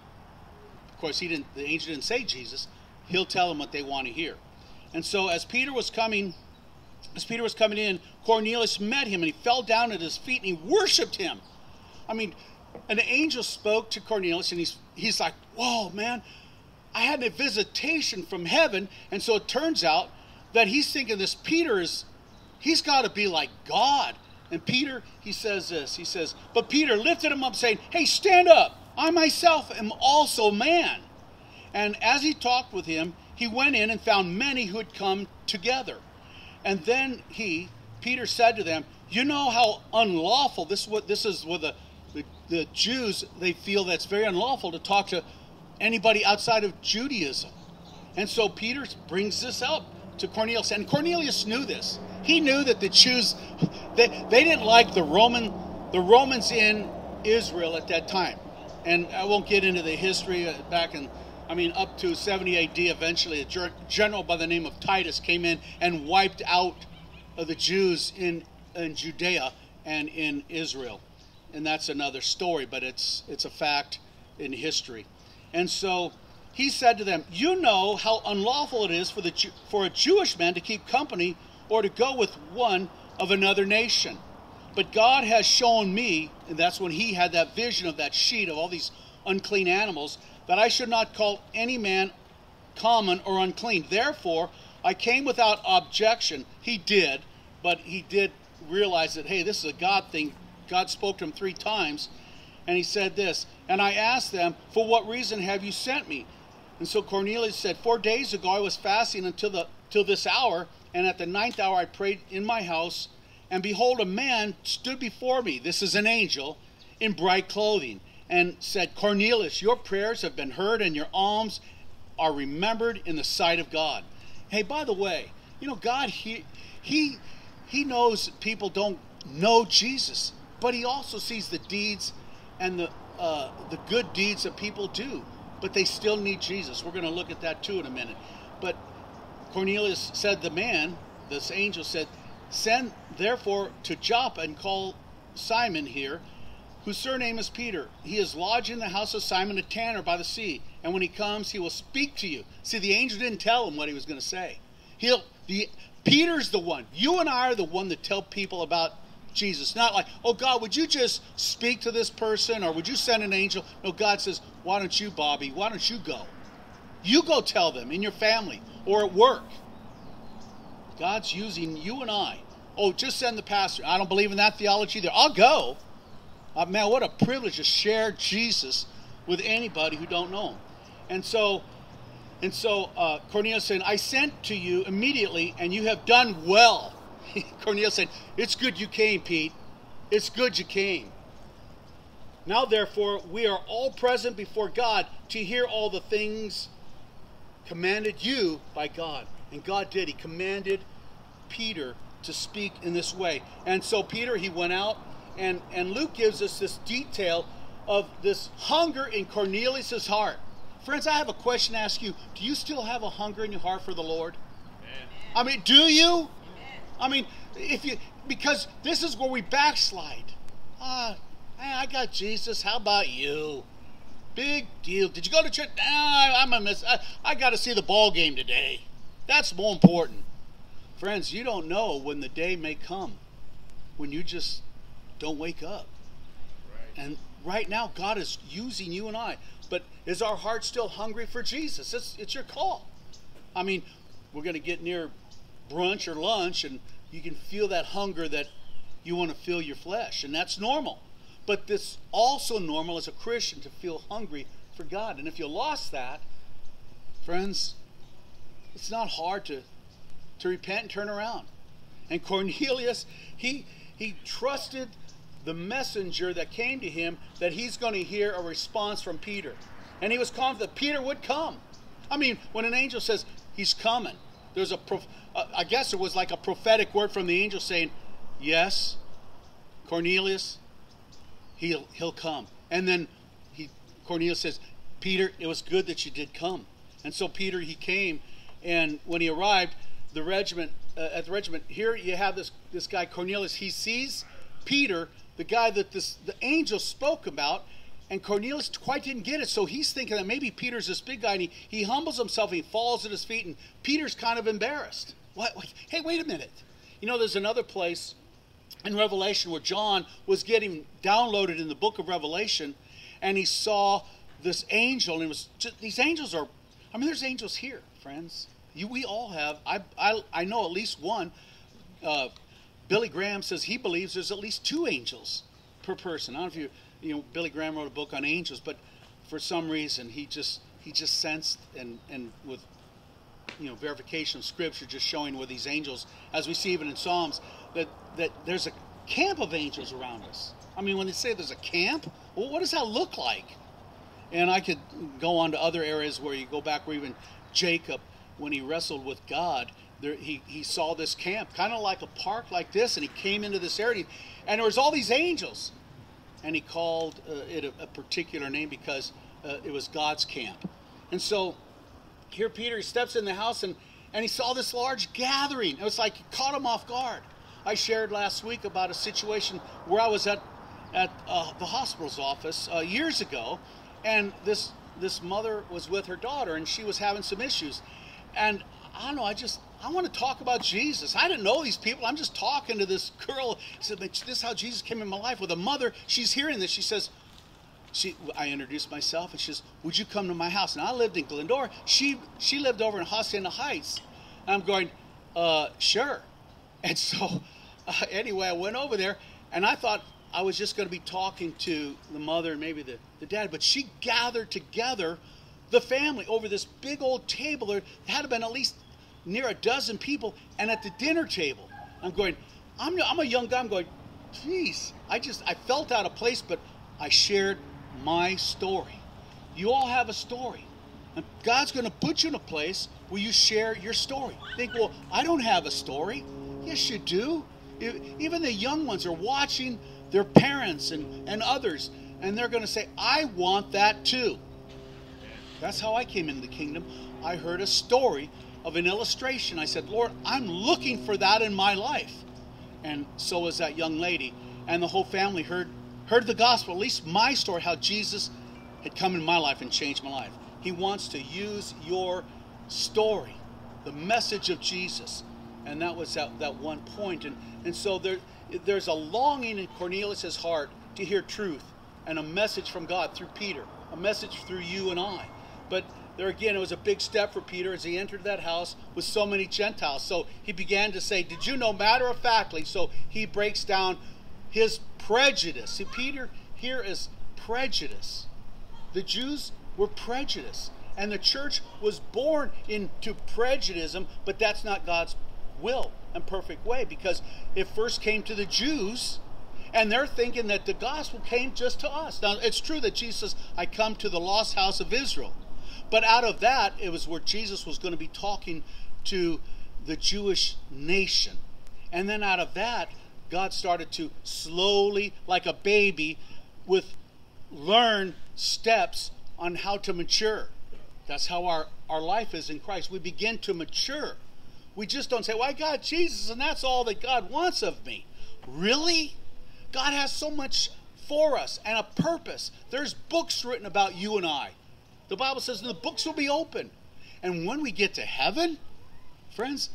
Of course, he didn't. The angel didn't say Jesus. He'll tell them what they want to hear. And so, as Peter was coming, as Peter was coming in, Cornelius met him, and he fell down at his feet and he worshipped him. I mean, an angel spoke to Cornelius, and he's he's like, "Whoa, man! I had a visitation from heaven." And so it turns out that he's thinking this Peter is, he's got to be like God. And Peter, he says this. He says, but Peter lifted him up, saying, "Hey, stand up. I myself am also man." And as he talked with him, he went in and found many who had come together. And then he, Peter, said to them, "You know how unlawful this is. What this is with the, the the Jews. They feel that's very unlawful to talk to anybody outside of Judaism." And so Peter brings this up to Cornelius, and Cornelius knew this. He knew that the Jews, they, they didn't like the Roman, the Romans in Israel at that time. And I won't get into the history back in, I mean, up to seventy A D, eventually a general by the name of Titus came in and wiped out the Jews in, in Judea and in Israel. And that's another story, but it's it's a fact in history. And so he said to them, "You know how unlawful it is for the for a Jewish man to keep company or to go with one of another nation. But God has shown me," and that's when he had that vision of that sheet of all these unclean animals, "that I should not call any man common or unclean. Therefore, I came without objection." He did, but he did realize that, hey, this is a God thing. God spoke to him three times, and he said this, "And I asked them, 'For what reason have you sent me?' And so Cornelius said, Four days ago I was fasting until the till this hour, and at the ninth hour I prayed in my house, and behold, a man stood before me," this is an angel, "in bright clothing, and said, 'Cornelius, your prayers have been heard, and your alms are remembered in the sight of God.'" Hey, by the way, you know, God, he he he knows people don't know Jesus, but he also sees the deeds and the uh, the good deeds that people do, but they still need Jesus. We're going to look at that too in a minute. But Cornelius said, the man, this angel said, "Send therefore to Joppa and call Simon here, whose surname is Peter. He is lodged in the house of Simon a tanner by the sea, and when he comes, he will speak to you." See, the angel didn't tell him what he was going to say. He'll the Peter's the one. You and I are the one that tell people about Jesus. Not like, "Oh God, would you just speak to this person, or would you send an angel?" No, God says, "Why don't you, Bobby? Why don't you go? You go tell them in your family or at work." God's using you and I. "Oh, just send the pastor." I don't believe in that theology either. I'll go. Uh, man, what a privilege to share Jesus with anybody who don't know him. And so, and so uh, Cornelius said, "I sent to you immediately, and you have done well." Cornelius said, "It's good you came, Pete. It's good you came. Now, therefore, we are all present before God to hear all the things commanded you by God." And God did. He commanded Peter to speak in this way. And so Peter, he went out, and, and Luke gives us this detail of this hunger in Cornelius' heart. Friends, I have a question to ask you. Do you still have a hunger in your heart for the Lord? Amen. I mean, do you? Amen. I mean, if you, because this is where we backslide. Ah, hey, I got Jesus. How about you? Big deal. Did you go to church? Nah, I'm a miss. I, I got to see the ball game today. That's more important. Friends, you don't know when the day may come when you just don't wake up. Right. And right now, God is using you and I. But is our heart still hungry for Jesus? It's, it's your call. I mean, we're going to get near brunch or lunch, and you can feel that hunger that you want to fill your flesh, and that's normal. But it's also normal as a Christian to feel hungry for God. And if you lost that, friends, it's not hard to, to repent and turn around. And Cornelius, he he trusted the messenger that came to him that he's going to hear a response from Peter. And he was confident Peter would come. I mean, when an angel says he's coming, there's a, prof- uh, I guess it was like a prophetic word from the angel saying, yes, Cornelius, he'll he'll come. And then he Cornelius says, Peter, it was good that you did come. And so Peter, he came, and when he arrived, the regiment uh, at the regiment, here you have this this guy Cornelius. He sees Peter, the guy that this the angel spoke about, and Cornelius quite didn't get it. So he's thinking that maybe Peter's this big guy, and he, he humbles himself, and he falls at his feet, and Peter's kind of embarrassed. What, what? Hey, wait a minute. You know, there's another place in Revelation where John was getting downloaded in the book of Revelation, and he saw this angel, and it was just, these angels are, I mean, there's angels here, friends. You, we all have. I, I, I know at least one. Uh, Billy Graham says he believes there's at least two angels per person. I don't know if you, you know, Billy Graham wrote a book on angels, but for some reason he just he just sensed and and with, you know, verification of Scripture, just showing with these angels, as we see even in Psalms, that that there's a camp of angels around us. I mean, when they say there's a camp, well, what does that look like? And I could go on to other areas where you go back where even Jacob, when he wrestled with God, there, he, he saw this camp, kind of like a park like this, and he came into this area, and there was all these angels. And he called uh, it a, a particular name because uh, it was God's camp. And so here Peter, he steps in the house, and, and he saw this large gathering. It was like it caught him off guard. I shared last week about a situation where I was at, at uh, the hospital's office uh, years ago, and this this mother was with her daughter, and she was having some issues. And I don't know, I just, I want to talk about Jesus. I didn't know these people. I'm just talking to this girl. She said, this is how Jesus came in my life. With a mother, she's hearing this. She says, she, I introduced myself, and she says, would you come to my house? And I lived in Glendora. She she lived over in Hacienda Heights. And I'm going, uh, sure. And so, uh, anyway, I went over there, and I thought I was just going to be talking to the mother and maybe the, the dad. But she gathered together the family over this big old table. There had been at least near a dozen people, and at the dinner table, I'm going, I'm, I'm a young guy, I'm going, geez, I just, I felt out of place, but I shared my story. You all have a story, and God's going to put you in a place where you share your story. Think, well, I don't have a story. Yes, you do. Even the young ones are watching their parents and, and others, and they're going to say, I want that too. That's how I came into the kingdom. I heard a story of an illustration. I said, Lord, I'm looking for that in my life. And so was that young lady. And the whole family heard heard the gospel, at least my story, how Jesus had come in my life and changed my life. He wants to use your story, the message of Jesus. And that was that, that one point. And, and so there, there's a longing in Cornelius' heart to hear truth and a message from God through Peter, a message through you and I. But there again, it was a big step for Peter as he entered that house with so many Gentiles. So he began to say, did you know, matter of factly, so he breaks down his prejudice. See, Peter here is prejudice. The Jews were prejudiced, and the church was born into prejudice, but that's not God's will and perfect way, because it first came to the Jews, and they're thinking that the gospel came just to us. Now, it's true that Jesus says, I come to the lost house of Israel. But out of that, it was where Jesus was going to be talking to the Jewish nation. And then out of that, God started to slowly, like a baby, with learn steps on how to mature. That's how our, our life is in Christ. We begin to mature. We just don't say, well, I got Jesus, and that's all that God wants of me. Really? God has so much for us and a purpose. There's books written about you and I. The Bible says the books will be open. And when we get to heaven, friends,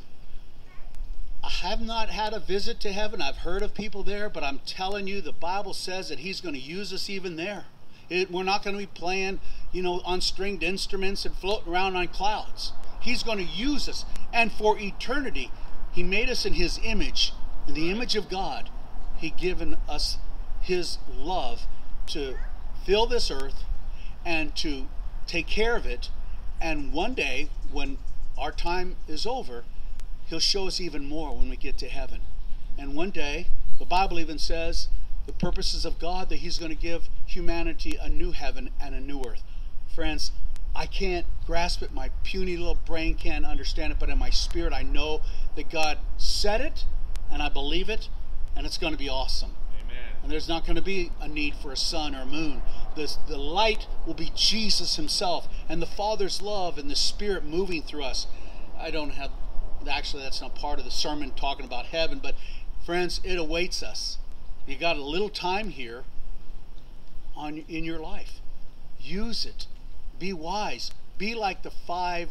I have not had a visit to heaven. I've heard of people there, but I'm telling you, the Bible says that He's going to use us even there. It, we're not going to be playing, you know, on stringed instruments and floating around on clouds. He's going to use us. And for eternity, He made us in His image, in the image of God. He given us his love to fill this earth and to take care of it. And one day, when our time is over, he'll show us even more when we get to heaven. And one day, the Bible even says the purposes of God, that he's going to give humanity a new heaven and a new earth. Friends, I can't grasp it. My puny little brain can't understand it, but in my spirit I know that God said it, and I believe it, and it's going to be awesome. Amen. And there's not going to be a need for a sun or a moon. The, the light will be Jesus himself, and the Father's love and the Spirit moving through us. I don't have, actually that's not part of the sermon talking about heaven, but friends, it awaits us. You got a little time here on in your life. Use it. Be wise. Be like the five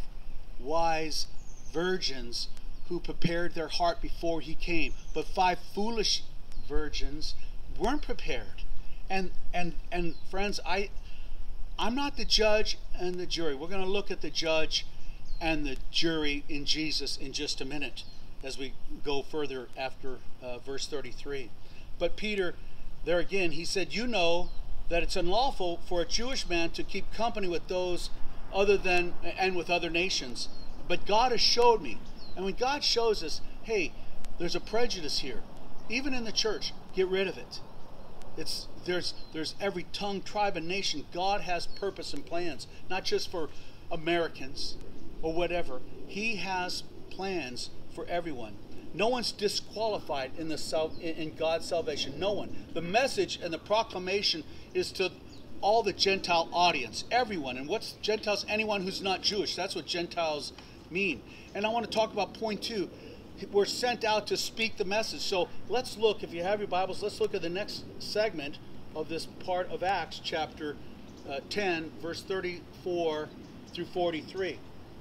wise virgins who prepared their heart before he came. But five foolish virgins weren't prepared. And and and friends, I I'm not the judge and the jury. We're going to look at the judge and the jury in Jesus in just a minute as we go further after uh, verse thirty-three. But Peter, there again, he said, you know that it's unlawful for a Jewish man to keep company with those other than, and with other nations. But God has showed me. And when God shows us, hey, there's a prejudice here, even in the church, get rid of it. It's there's there's every tongue, tribe, and nation. God has purpose and plans, not just for Americans or whatever. He has plans for everyone. No one's disqualified in the sal- in God's salvation. No one. The message and the proclamation is to all the Gentile audience, everyone. And what's Gentiles? Anyone who's not Jewish. That's what Gentiles mean. And I want to talk about point two. We're sent out to speak the message. So let's look, if you have your Bibles, let's look at the next segment of this part of Acts, chapter uh, ten, verse thirty-four through forty-three.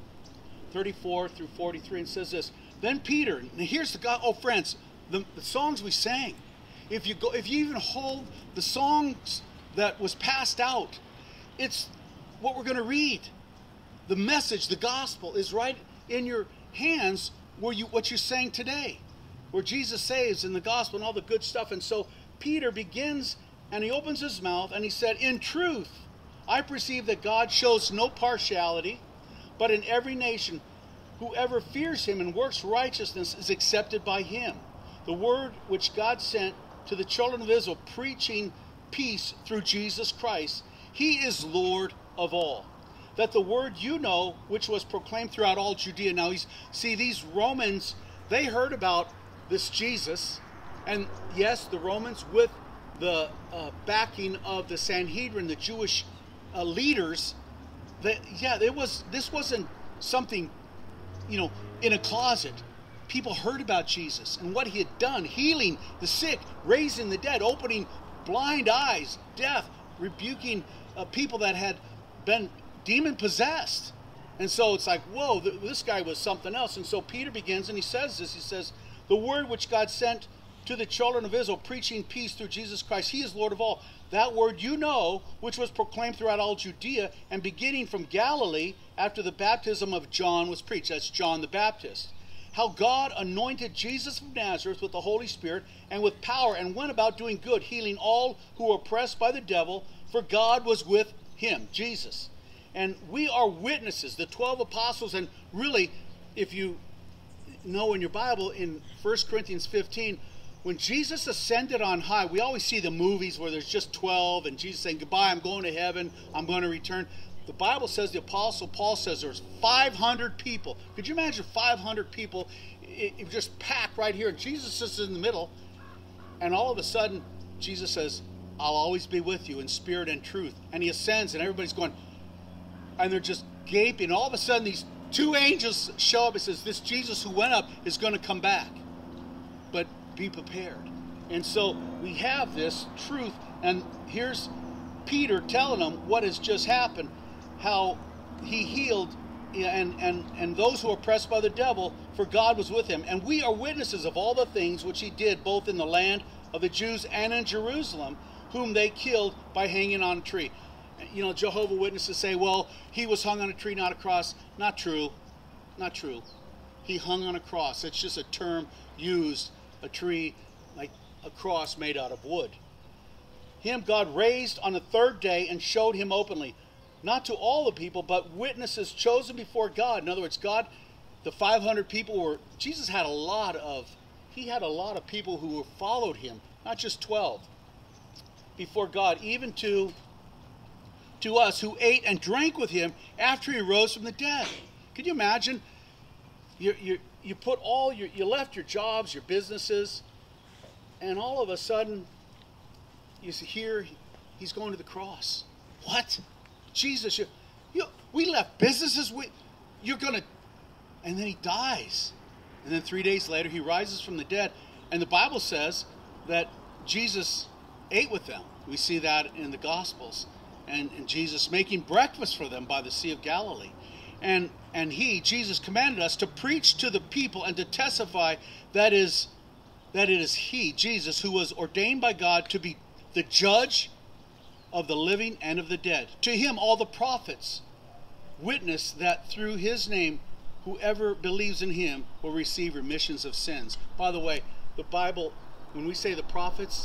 thirty-four through forty-three, and it says this. Then Peter, and here's the God, oh friends, the, the songs we sang. If you go, if you even hold the songs that was passed out, it's what we're going to read. The message, the gospel is right in your hands where you what you're saying today, where Jesus saves in the gospel and all the good stuff. And so Peter begins and he opens his mouth and he said, in truth, I perceive that God shows no partiality, but in every nation, whoever fears him and works righteousness is accepted by him. The word which God sent to the children of Israel, preaching peace through Jesus Christ, he is Lord of all. That the word you know, which was proclaimed throughout all Judea. Now, he's, see, these Romans, they heard about this Jesus. And yes, the Romans, with the uh, backing of the Sanhedrin, the Jewish uh, leaders, that, yeah, it was, this wasn't something, you know, in a closet. People heard about Jesus and what he had done, healing the sick, raising the dead, opening blind eyes, deaf, rebuking uh, people that had been demon possessed. And so it's like, whoa, th- this guy was something else. And so Peter begins and he says this. He says, the word which God sent to the children of Israel, preaching peace through Jesus Christ, he is Lord of all. That word you know, which was proclaimed throughout all Judea and beginning from Galilee after the baptism of John was preached. That's John the Baptist. How God anointed Jesus of Nazareth with the Holy Spirit and with power, and went about doing good, healing all who were oppressed by the devil, for God was with him, Jesus. And we are witnesses, the twelve apostles. And really, if you know in your Bible, in First Corinthians fifteen, when Jesus ascended on high, we always see the movies where there's just twelve and Jesus saying, goodbye, I'm going to heaven, I'm going to return. The Bible says, the Apostle Paul says there's five hundred people. Could you imagine five hundred people it, it just packed right here? Jesus is in the middle, and all of a sudden, Jesus says, I'll always be with you in spirit and truth. And he ascends, and everybody's going, and they're just gaping. All of a sudden, these two angels show up and says, this Jesus who went up is going to come back. But be prepared. And so we have this truth, and here's Peter telling them what has just happened, how he healed and, and, and those who are oppressed by the devil, for God was with him. And we are witnesses of all the things which he did, both in the land of the Jews and in Jerusalem, whom they killed by hanging on a tree. You know, Jehovah Witnesses say, well, he was hung on a tree, not a cross. Not true. Not true. He hung on a cross. It's just a term used, a tree, like a cross made out of wood. Him God raised on the third day and showed him openly, not to all the people, but witnesses chosen before God. In other words, God, the five hundred people were, Jesus had a lot of, he had a lot of people who followed him, not just twelve, before God, even to, to us who ate and drank with him after he rose from the dead. Can you imagine? You, you, you put all your, you left your jobs, your businesses, and all of a sudden, you hear he's going to the cross. What? Jesus, you, you, we left businesses. We, you're going to, and then he dies. And then three days later, he rises from the dead. And the Bible says that Jesus ate with them. We see that in the Gospels. And, and Jesus making breakfast for them by the Sea of Galilee. And, and he, Jesus, commanded us to preach to the people and to testify that is, that it is he, Jesus, who was ordained by God to be the judge of the living and of the dead. To him all the prophets witness that through his name whoever believes in him will receive remissions of sins. By the way, the Bible, when we say the prophets,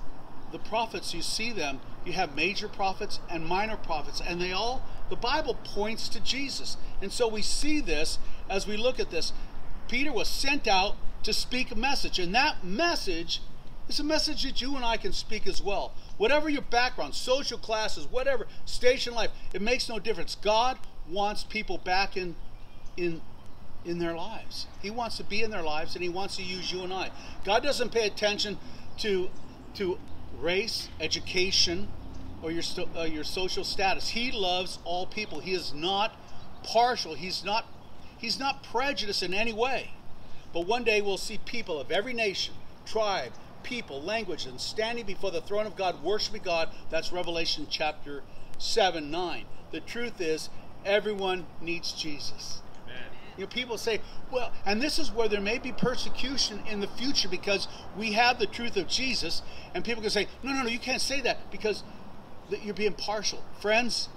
the prophets, you see them, you have major prophets and minor prophets, and they all, the Bible points to Jesus. And so we see this as we look at this. Peter was sent out to speak a message, and that message is a message that you and I can speak as well. Whatever your background, social classes, whatever, station life, it makes no difference. God wants people back in, in, in their lives. He wants to be in their lives, and he wants to use you and I. God doesn't pay attention to, to race, education, or your, uh, your social status. He loves all people. He is not partial. He's not, he's not prejudiced in any way. But one day we'll see people of every nation, tribe, people, language, and standing before the throne of God, worshiping God. That's Revelation chapter seven, nine. The truth is, everyone needs Jesus. Amen. You know, people say, well, and this is where there may be persecution in the future because we have the truth of Jesus, and people can say, no, no, no, you can't say that because you're being partial. Friends,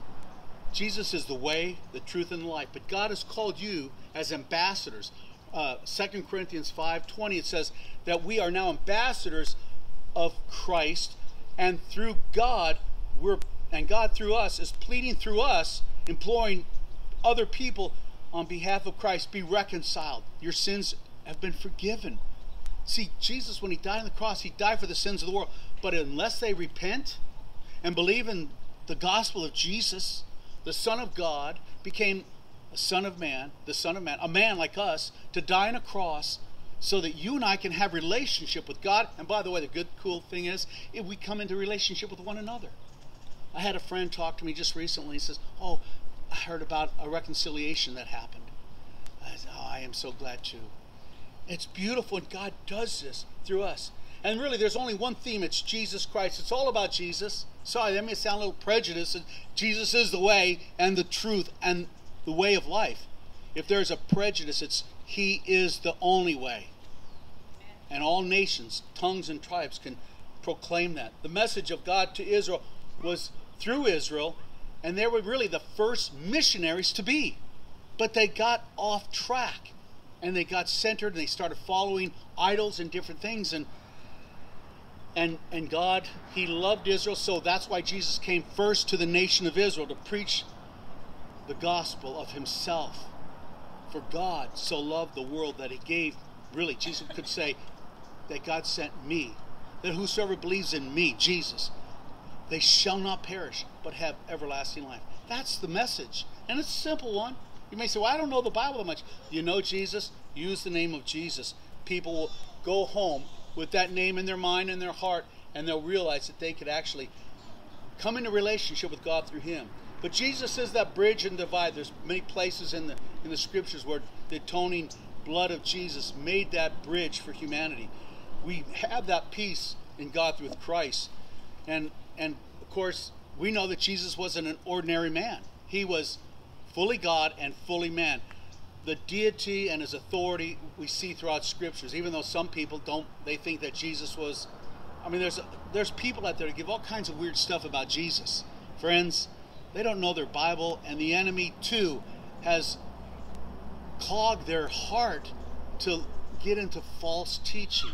Jesus is the way, the truth, and the life. But God has called you as ambassadors. Uh, Second Corinthians five twenty, it says that we are now ambassadors of Christ, and through God, we're and God through us is pleading through us, imploring other people on behalf of Christ, be reconciled. Your sins have been forgiven. See, Jesus, when he died on the cross, he died for the sins of the world. But unless they repent and believe in the gospel of Jesus, the Son of God became a son of man, the Son of Man, a man like us, to die on a cross so that you and I can have relationship with God. And by the way, the good, cool thing is, if we come into relationship with one another. I had a friend talk to me just recently. He says, oh, I heard about a reconciliation that happened. I said, oh, I am so glad too. It's beautiful, and God does this through us. And really, there's only one theme. It's Jesus Christ. It's all about Jesus. Sorry, that may sound a little prejudiced. Jesus is the way and the truth and the way of life. If there's a prejudice, it's he is the only way. And all nations, tongues, and tribes can proclaim that. The message of God to Israel was through Israel, and they were really the first missionaries to be. But they got off track, and they got centered, and they started following idols and different things. And and and God, he loved Israel, so that's why Jesus came first to the nation of Israel to preach the gospel of himself. For God so loved the world that he gave, really, Jesus could say that God sent me, that whosoever believes in me, Jesus, they shall not perish, but have everlasting life. That's the message. And it's a simple one. You may say, well, I don't know the Bible that much. You know Jesus? Use the name of Jesus. People will go home with that name in their mind and their heart, and they'll realize that they could actually come into relationship with God through him. But Jesus is that bridge and divide. There's many places in the in the scriptures where the atoning blood of Jesus made that bridge for humanity. We have that peace in God through Christ. And and of course, we know that Jesus wasn't an ordinary man. He was fully God and fully man. The deity and his authority we see throughout scriptures, even though some people don't, they think that Jesus was, I mean, there's there's people out there that give all kinds of weird stuff about Jesus. Friends, they don't know their Bible, and the enemy too has clogged their heart to get into false teaching.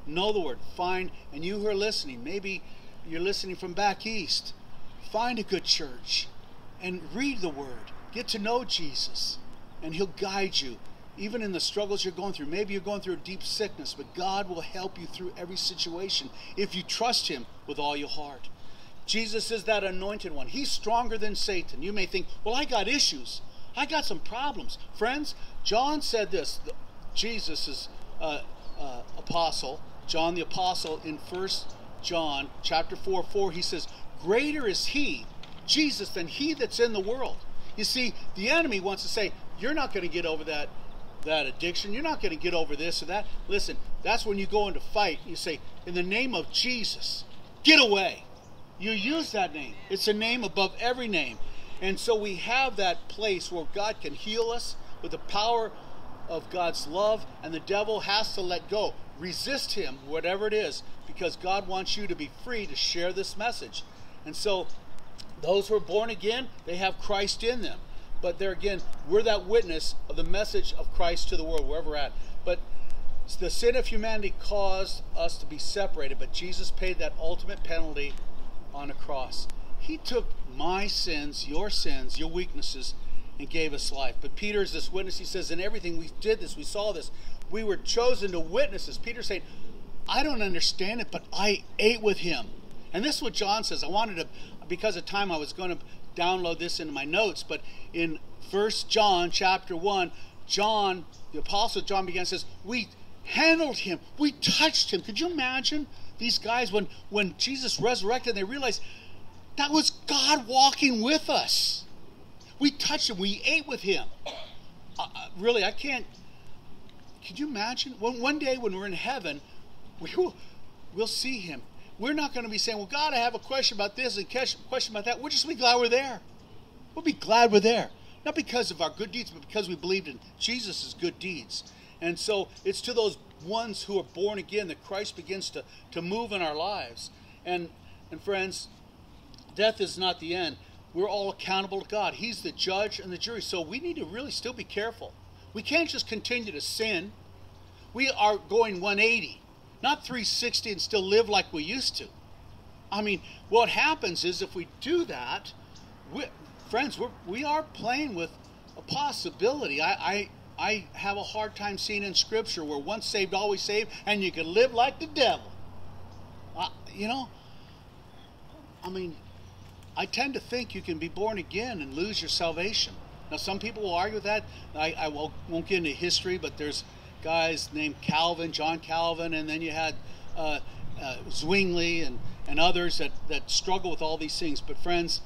know the Word. Find, and you who are listening, maybe you're listening from back east, find a good church and read the Word. Get to know Jesus, and He'll guide you, even in the struggles you're going through. Maybe you're going through a deep sickness, but God will help you through every situation if you trust Him with all your heart. Jesus is that anointed one. He's stronger than Satan. You may think, well, I got issues. I got some problems. Friends, John said this. Jesus is uh, uh, apostle, John the apostle, in First John chapter four, four, he says, greater is He, Jesus, than he that's in the world. You see, the enemy wants to say, you're not going to get over that, that addiction. You're not going to get over this or that. Listen, that's when you go into fight. You say, in the name of Jesus, get away. You use that name. It's a name above every name. And so we have that place where God can heal us with the power of God's love, and the devil has to let go. Resist him, whatever it is, because God wants you to be free to share this message. And so those who are born again, they have Christ in them. But there again, we're that witness of the message of Christ to the world, wherever we're at. But the sin of humanity caused us to be separated, but Jesus paid that ultimate penalty on a cross. He took my sins, your sins, your weaknesses, and gave us life. But Peter is this witness. He says, in everything we did this, we saw this, we were chosen to witness this. Peter's saying, I don't understand it, but I ate with Him. And this is what John says. I wanted to, because of time, I was going to download this into my notes, but in First John chapter one, John, the apostle John began, says, we handled Him, we touched Him. Could you imagine these guys, when, when Jesus resurrected, they realized that was God walking with us. We touched Him, we ate with Him. Uh, really, I can't, could you imagine? When, one day when we're in heaven, we will, we'll see Him. We're not going to be saying, well, God, I have a question about this and a question about that. We'll just be glad we're there. We'll be glad we're there. Not because of our good deeds, but because we believed in Jesus' good deeds. And so it's to those ones who are born again that Christ begins to, to move in our lives. And, and friends, death is not the end. We're all accountable to God. He's the judge and the jury. So we need to really still be careful. We can't just continue to sin. We are going one eighty. Not three sixty and still live like we used to. I mean, what happens is if we do that, we, friends, we're, we are playing with a possibility. I, I, I have a hard time seeing in Scripture where once saved, always saved, and you can live like the devil. Uh, you know, I mean, I tend to think you can be born again and lose your salvation. Now, some people will argue with that. I, I won't, won't get into history, but there's guys named Calvin, John Calvin, and then you had uh, uh, Zwingli and, and others that, that struggle with all these things. But friends,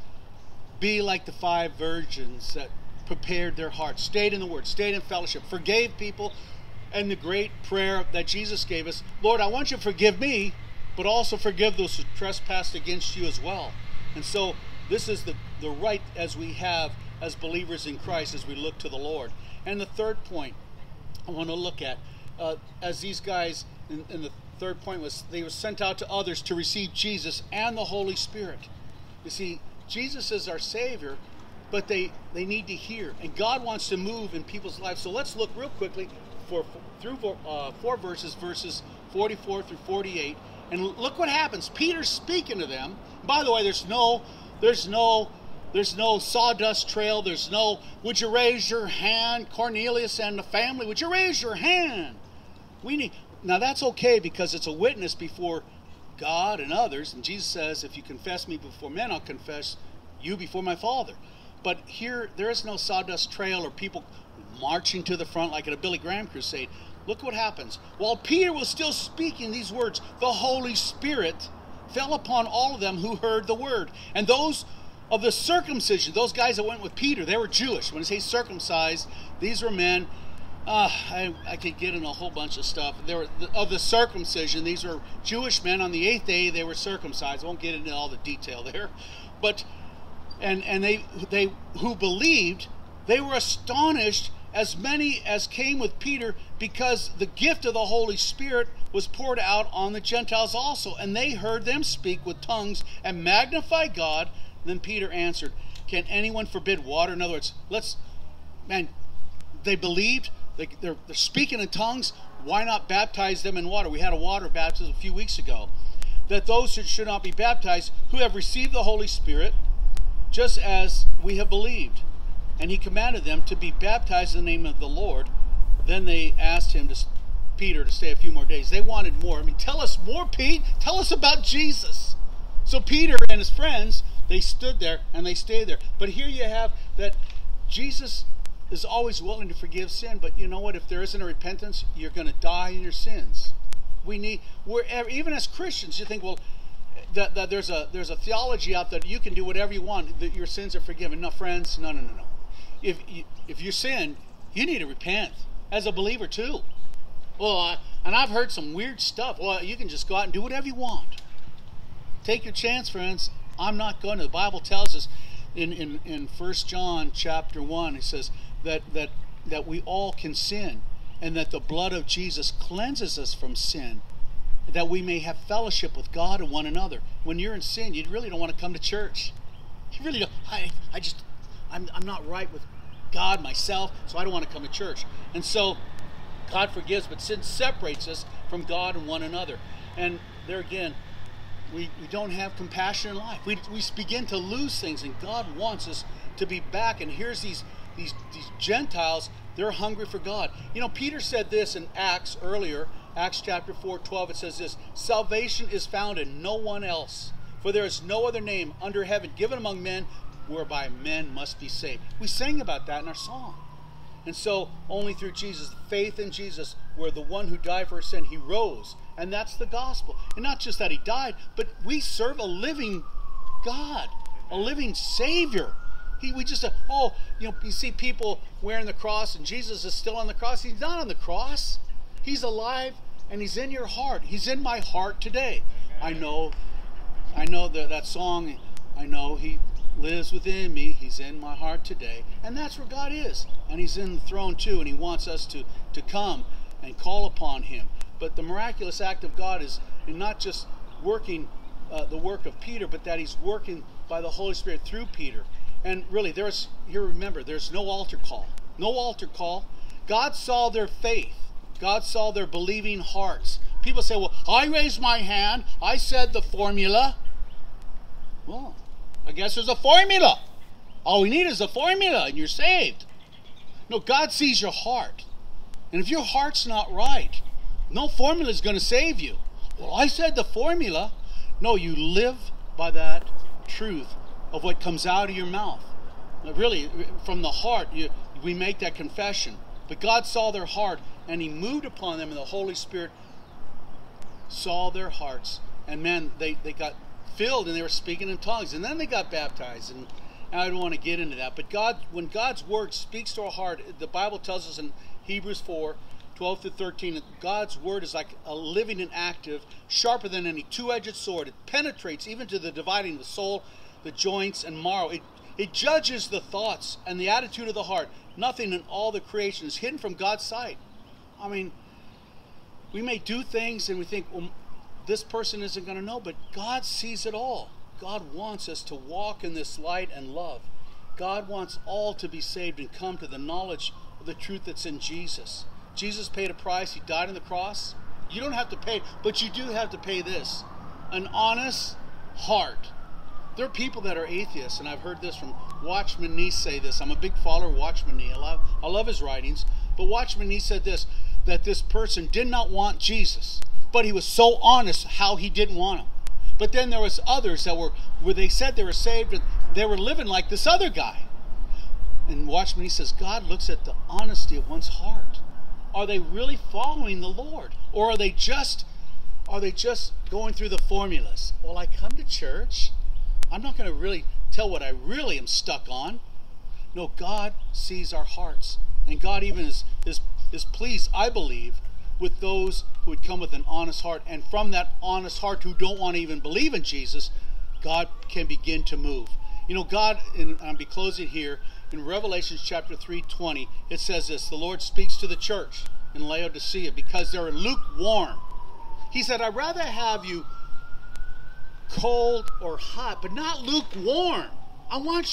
be like the five virgins that prepared their hearts, stayed in the Word, stayed in fellowship, forgave people, and the great prayer that Jesus gave us, Lord, I want you to forgive me, but also forgive those who trespassed against you as well. And so this is the, the right as we have as believers in Christ as we look to the Lord. And the third point I want to look at, uh, as these guys, in, in the third point was, they were sent out to others to receive Jesus and the Holy Spirit. You see, Jesus is our Savior, but they, they need to hear. And God wants to move in people's lives. So let's look real quickly for, for through uh, four verses, verses forty-four through forty-eight. And look what happens. Peter's speaking to them. By the way, there's no, there's no, there's no sawdust trail. There's no, would you raise your hand, Cornelius and the family? Would you raise your hand? We need, now that's okay because it's a witness before God and others. And Jesus says, if you confess me before men, I'll confess you before my Father. But here, there is no sawdust trail or people marching to the front like at a Billy Graham crusade. Look what happens. While Peter was still speaking these words, the Holy Spirit fell upon all of them who heard the word. And those of the circumcision, those guys that went with Peter, they were Jewish. When I say circumcised, these were men, uh, I, I could get in a whole bunch of stuff. They were of the circumcision, these were Jewish men. On the eighth day, they were circumcised. I won't get into all the detail there. But, and, and they, they who believed, they were astonished, as many as came with Peter, because the gift of the Holy Spirit was poured out on the Gentiles also. And they heard them speak with tongues and magnify God. Then Peter answered, can anyone forbid water? In other words, let's, man, they believed, they, they're, they're speaking in tongues, why not baptize them in water? We had a water baptism a few weeks ago. That those who should not be baptized, who have received the Holy Spirit, just as we have believed. And he commanded them to be baptized in the name of the Lord. Then they asked him, to Peter, to stay a few more days. They wanted more. I mean, tell us more, Pete. Tell us about Jesus. So Peter and his friends, they stood there and they stayed there. But here you have that Jesus is always willing to forgive sin. But you know what? If there isn't a repentance, you're going to die in your sins. We need, wherever, even as Christians, you think, well, that, that there's a there's a theology out there that you can do whatever you want, that your sins are forgiven. No, friends, no, no, no, no. If you, if you sin, you need to repent as a believer too. Well, I, and I've heard some weird stuff. Well, you can just go out and do whatever you want. Take your chance, friends. I'm not going to. The Bible tells us in in in First John chapter one, it says that that that we all can sin, and that the blood of Jesus cleanses us from sin, that we may have fellowship with God and one another. When you're in sin, you really don't want to come to church. You really don't. I, I just, I'm, I'm not right with God myself, so I don't want to come to church. And so, God forgives, but sin separates us from God and one another. And there again, we, we don't have compassion in life. We, we begin to lose things, and God wants us to be back. And here's these, these, these Gentiles. They're hungry for God. You know, Peter said this in Acts earlier, Acts chapter four, twelve. It says this, salvation is found in no one else, for there is no other name under heaven given among men whereby men must be saved. We sang about that in our song. And so, only through Jesus, faith in Jesus, where the one who died for our sin, he rose. And that's the gospel. And not just that he died, but we serve a living God, a living Savior. He, we just, uh, oh, you know, you see people wearing the cross and Jesus is still on the cross. He's not on the cross. He's alive and he's in your heart. He's in my heart today. I know, I know that, that song, I know he lives within me. He's in my heart today. And that's where God is. And he's in the throne too. And he wants us to, to come and call upon him. But the miraculous act of God is not just working uh, the work of Peter, but that he's working by the Holy Spirit through Peter. And really, there's, here remember, there's no altar call. No altar call. God saw their faith. God saw their believing hearts. People say, well, I raised my hand. I said the formula. Well, I guess there's a formula. All we need is a formula and you're saved. No, God sees your heart. And if your heart's not right, no formula is going to save you. Well, I said the formula. No, you live by that truth of what comes out of your mouth. Really, from the heart, you, we make that confession. But God saw their heart, and he moved upon them, and the Holy Spirit saw their hearts. And man, they, they got filled, and they were speaking in tongues. And then they got baptized. And I don't want to get into that. But God, when God's word speaks to our heart, the Bible tells us in Hebrews four, twelve through thirteen, that God's word is like a living and active, sharper than any two-edged sword. It penetrates even to the dividing of the soul, the joints and marrow. It, it judges the thoughts and the attitude of the heart. Nothing in all the creation is hidden from God's sight. I mean, we may do things and we think, well, this person isn't going to know, but God sees it all. God wants us to walk in this light and love. God wants all to be saved and come to the knowledge of the truth that's in Jesus. Jesus paid a price. He died on the cross. You don't have to pay, but you do have to pay this. An honest heart. There are people that are atheists, and I've heard this from Watchman Nee say this. I'm a big follower of Watchman Nee. I love, I love his writings. But Watchman Nee said this, that this person did not want Jesus, but he was so honest how he didn't want him. But then there was others that were, where they said they were saved, and they were living like this other guy. And Watchman Nee says, God looks at the honesty of one's heart. Are they really following the Lord? Or are they just, are they just going through the formulas? Well, I come to church. I'm not going to really tell what I really am stuck on. No, God sees our hearts. And God even is, is, is pleased, I believe, with those who would come with an honest heart. And from that honest heart who don't want to even believe in Jesus, God can begin to move. You know, God, and I'll be closing here, in Revelation chapter three twenty, it says this, the Lord speaks to the church in Laodicea because they're lukewarm. He said, I'd rather have you cold or hot, but not lukewarm. I want you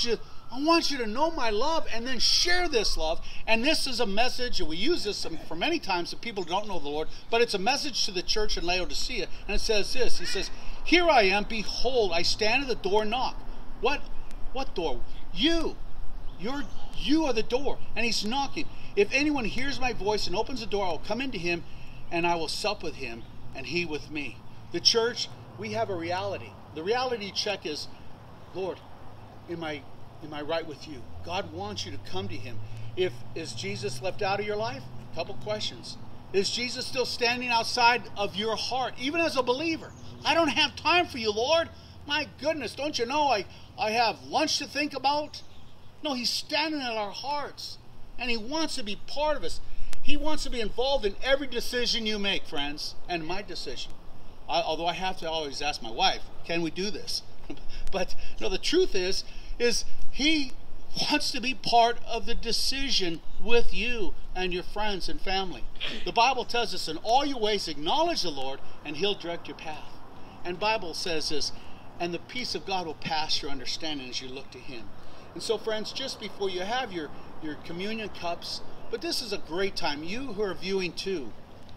I want you to know my love and then share this love. And this is a message, and we use this for many times to people who don't know the Lord, but it's a message to the church in Laodicea. And it says this, he says, here I am, behold, I stand at the door and knock. What, what door? You. You're, you are the door. And he's knocking. If anyone hears my voice and opens the door, I will come into him and I will sup with him and he with me. The church, we have a reality. The reality check is, Lord, am I... Am I right with you? God wants you to come to him. If is Jesus left out of your life? A couple questions. Is Jesus still standing outside of your heart, even as a believer? I don't have time for you, Lord. My goodness, don't you know I, I have lunch to think about? No, he's standing at our hearts, and he wants to be part of us. He wants to be involved in every decision you make, friends, and my decision. I, although I have to always ask my wife, can we do this? But no, the truth is, is he wants to be part of the decision with you and your friends and family. The Bible tells us in all your ways acknowledge the Lord and he'll direct your path. And the Bible says this, and the peace of God will pass your understanding as you look to him. And so friends, just before you have your, your communion cups, but this is a great time, you who are viewing too,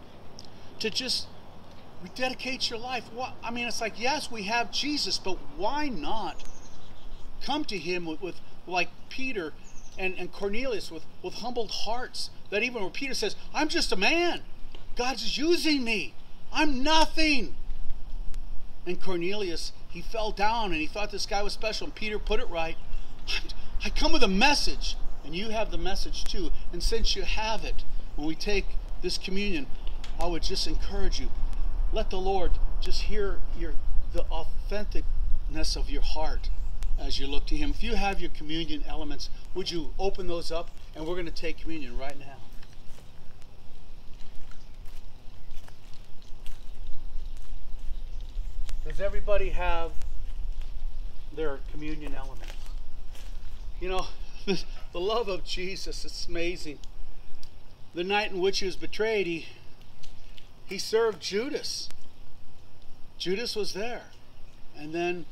to just rededicate your life. What, I mean, it's like, yes, we have Jesus, but why not come to him with, with like Peter and, and Cornelius with, with humbled hearts, that even when Peter says, I'm just a man, God's using me, I'm nothing. And Cornelius, he fell down and he thought this guy was special, and Peter put it right. I come with a message, and you have the message too. And since you have it, when we take this communion, I would just encourage you, let the Lord just hear your the authenticness of your heart as you look to him. If you have your communion elements, would you open those up? And we're going to take communion right now. Does everybody have their communion elements? You know, the, the love of Jesus, it's amazing. The night in which he was betrayed, he, he served Judas. Judas was there. And then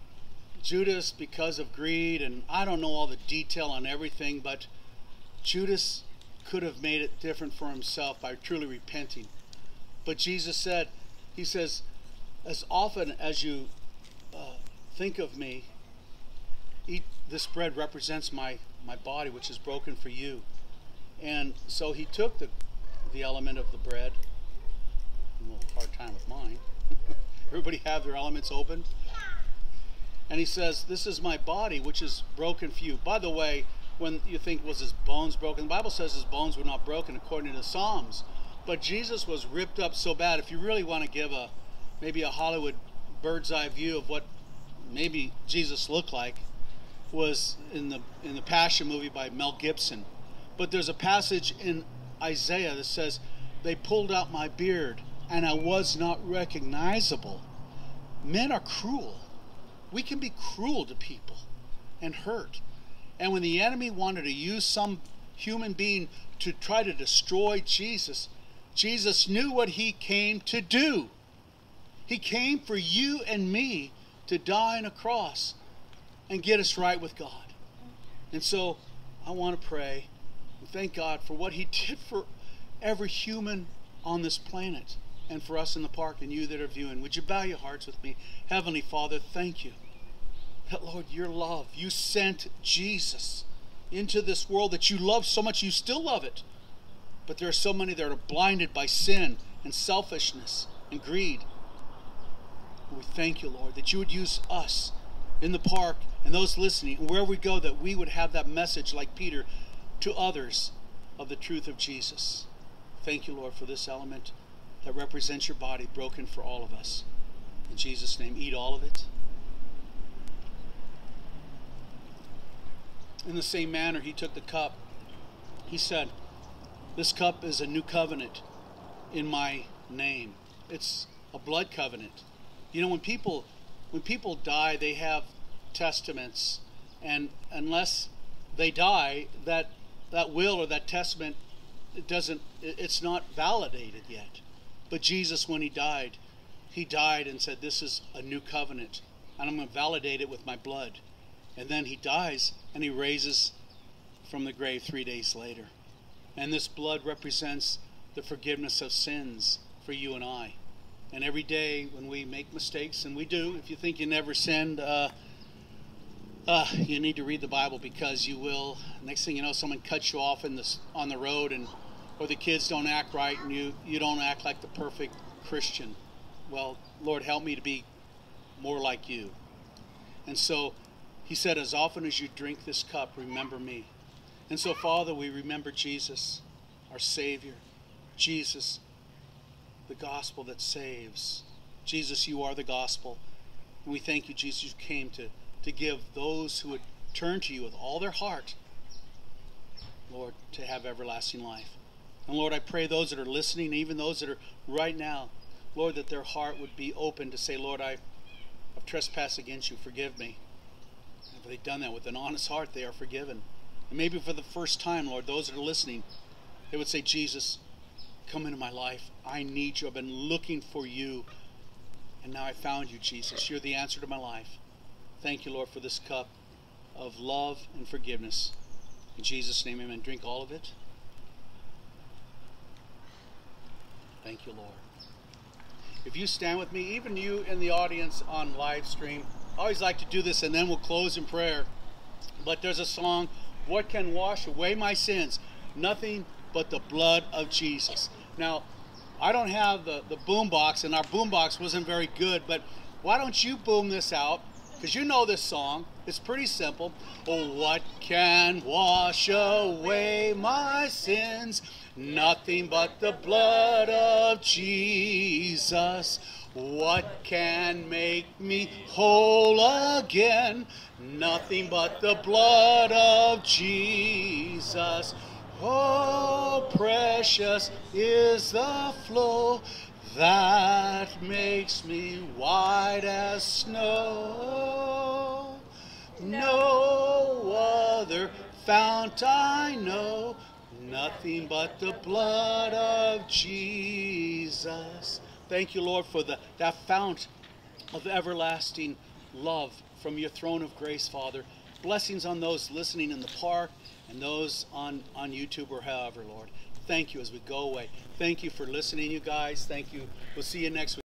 Judas, because of greed, and I don't know all the detail on everything, but Judas could have made it different for himself by truly repenting. But Jesus said, he says, as often as you uh, think of me, eat this bread represents my, my body, which is broken for you. And so he took the, the element of the bread. A little hard time with mine. Everybody have their elements opened? And he says, this is my body, which is broken for you. By the way, when you think, was his bones broken? The Bible says his bones were not broken according to the Psalms. But Jesus was ripped up so bad. If you really want to give a maybe a Hollywood bird's eye view of what maybe Jesus looked like, was in the in the Passion movie by Mel Gibson. But there's a passage in Isaiah that says, they pulled out my beard and I was not recognizable. Men are cruel. We can be cruel to people and hurt. And when the enemy wanted to use some human being to try to destroy Jesus, Jesus knew what he came to do. He came for you and me to die on a cross and get us right with God. And so I want to pray and thank God for what he did for every human on this planet and for us in the park and you that are viewing. Would you bow your hearts with me? Heavenly Father, thank you that, Lord, your love, you sent Jesus into this world that you love so much, you still love it. But there are so many that are blinded by sin and selfishness and greed. We thank you, Lord, that you would use us in the park and those listening, and wherever we go, that we would have that message like Peter to others of the truth of Jesus. Thank you, Lord, for this element that represents your body broken for all of us. In Jesus' name, eat all of it. In the same manner, he took the cup. He said, this cup is a new covenant in my name. It's a blood covenant. You know, when people when people die, they have testaments, and unless they die, that that will or that testament, it doesn't it's not validated yet. But Jesus, when he died, he died and said, this is a new covenant, and I'm going to validate it with my blood. And then he dies and he raises from the grave three days later. And this blood represents the forgiveness of sins for you and I. And every day when we make mistakes, and we do, if you think you never sinned, uh, uh, you need to read the Bible, because you will. Next thing you know, someone cuts you off in this, on the road, and or the kids don't act right, and you, you don't act like the perfect Christian. Well, Lord, help me to be more like you. And so he said, as often as you drink this cup, remember me. And so, Father, we remember Jesus, our Savior. Jesus, the gospel that saves. Jesus, you are the gospel. And we thank you, Jesus, you came to, to give those who would turn to you with all their heart, Lord, to have everlasting life. And Lord, I pray those that are listening, even those that are right now, Lord, that their heart would be open to say, Lord, I, I've trespassed against you, forgive me. And if they've done that with an honest heart, they are forgiven. And maybe for the first time, Lord, those that are listening, they would say, Jesus, come into my life. I need you. I've been looking for you. And now I found you, Jesus. You're the answer to my life. Thank you, Lord, for this cup of love and forgiveness. In Jesus' name, amen. Drink all of it. Thank you, Lord. If you stand with me, even you in the audience on live stream, I always like to do this, and then we'll close in prayer. But there's a song, what can wash away my sins? Nothing but the blood of Jesus. Now, I don't have the, the boom box, and our boom box wasn't very good, but why don't you boom this out? Because you know this song. It's pretty simple. Oh, what can wash away my sins? Nothing but the blood of Jesus. What can make me whole again? Nothing but the blood of Jesus. Oh, precious is the flow that makes me white as snow. No other fount I know, nothing but the blood of Jesus. Thank you, Lord, for the, that fount of everlasting love from your throne of grace, Father. Blessings on those listening in the park and those on, on YouTube or however, Lord. Thank you as we go away. Thank you for listening, you guys. Thank you. We'll see you next week.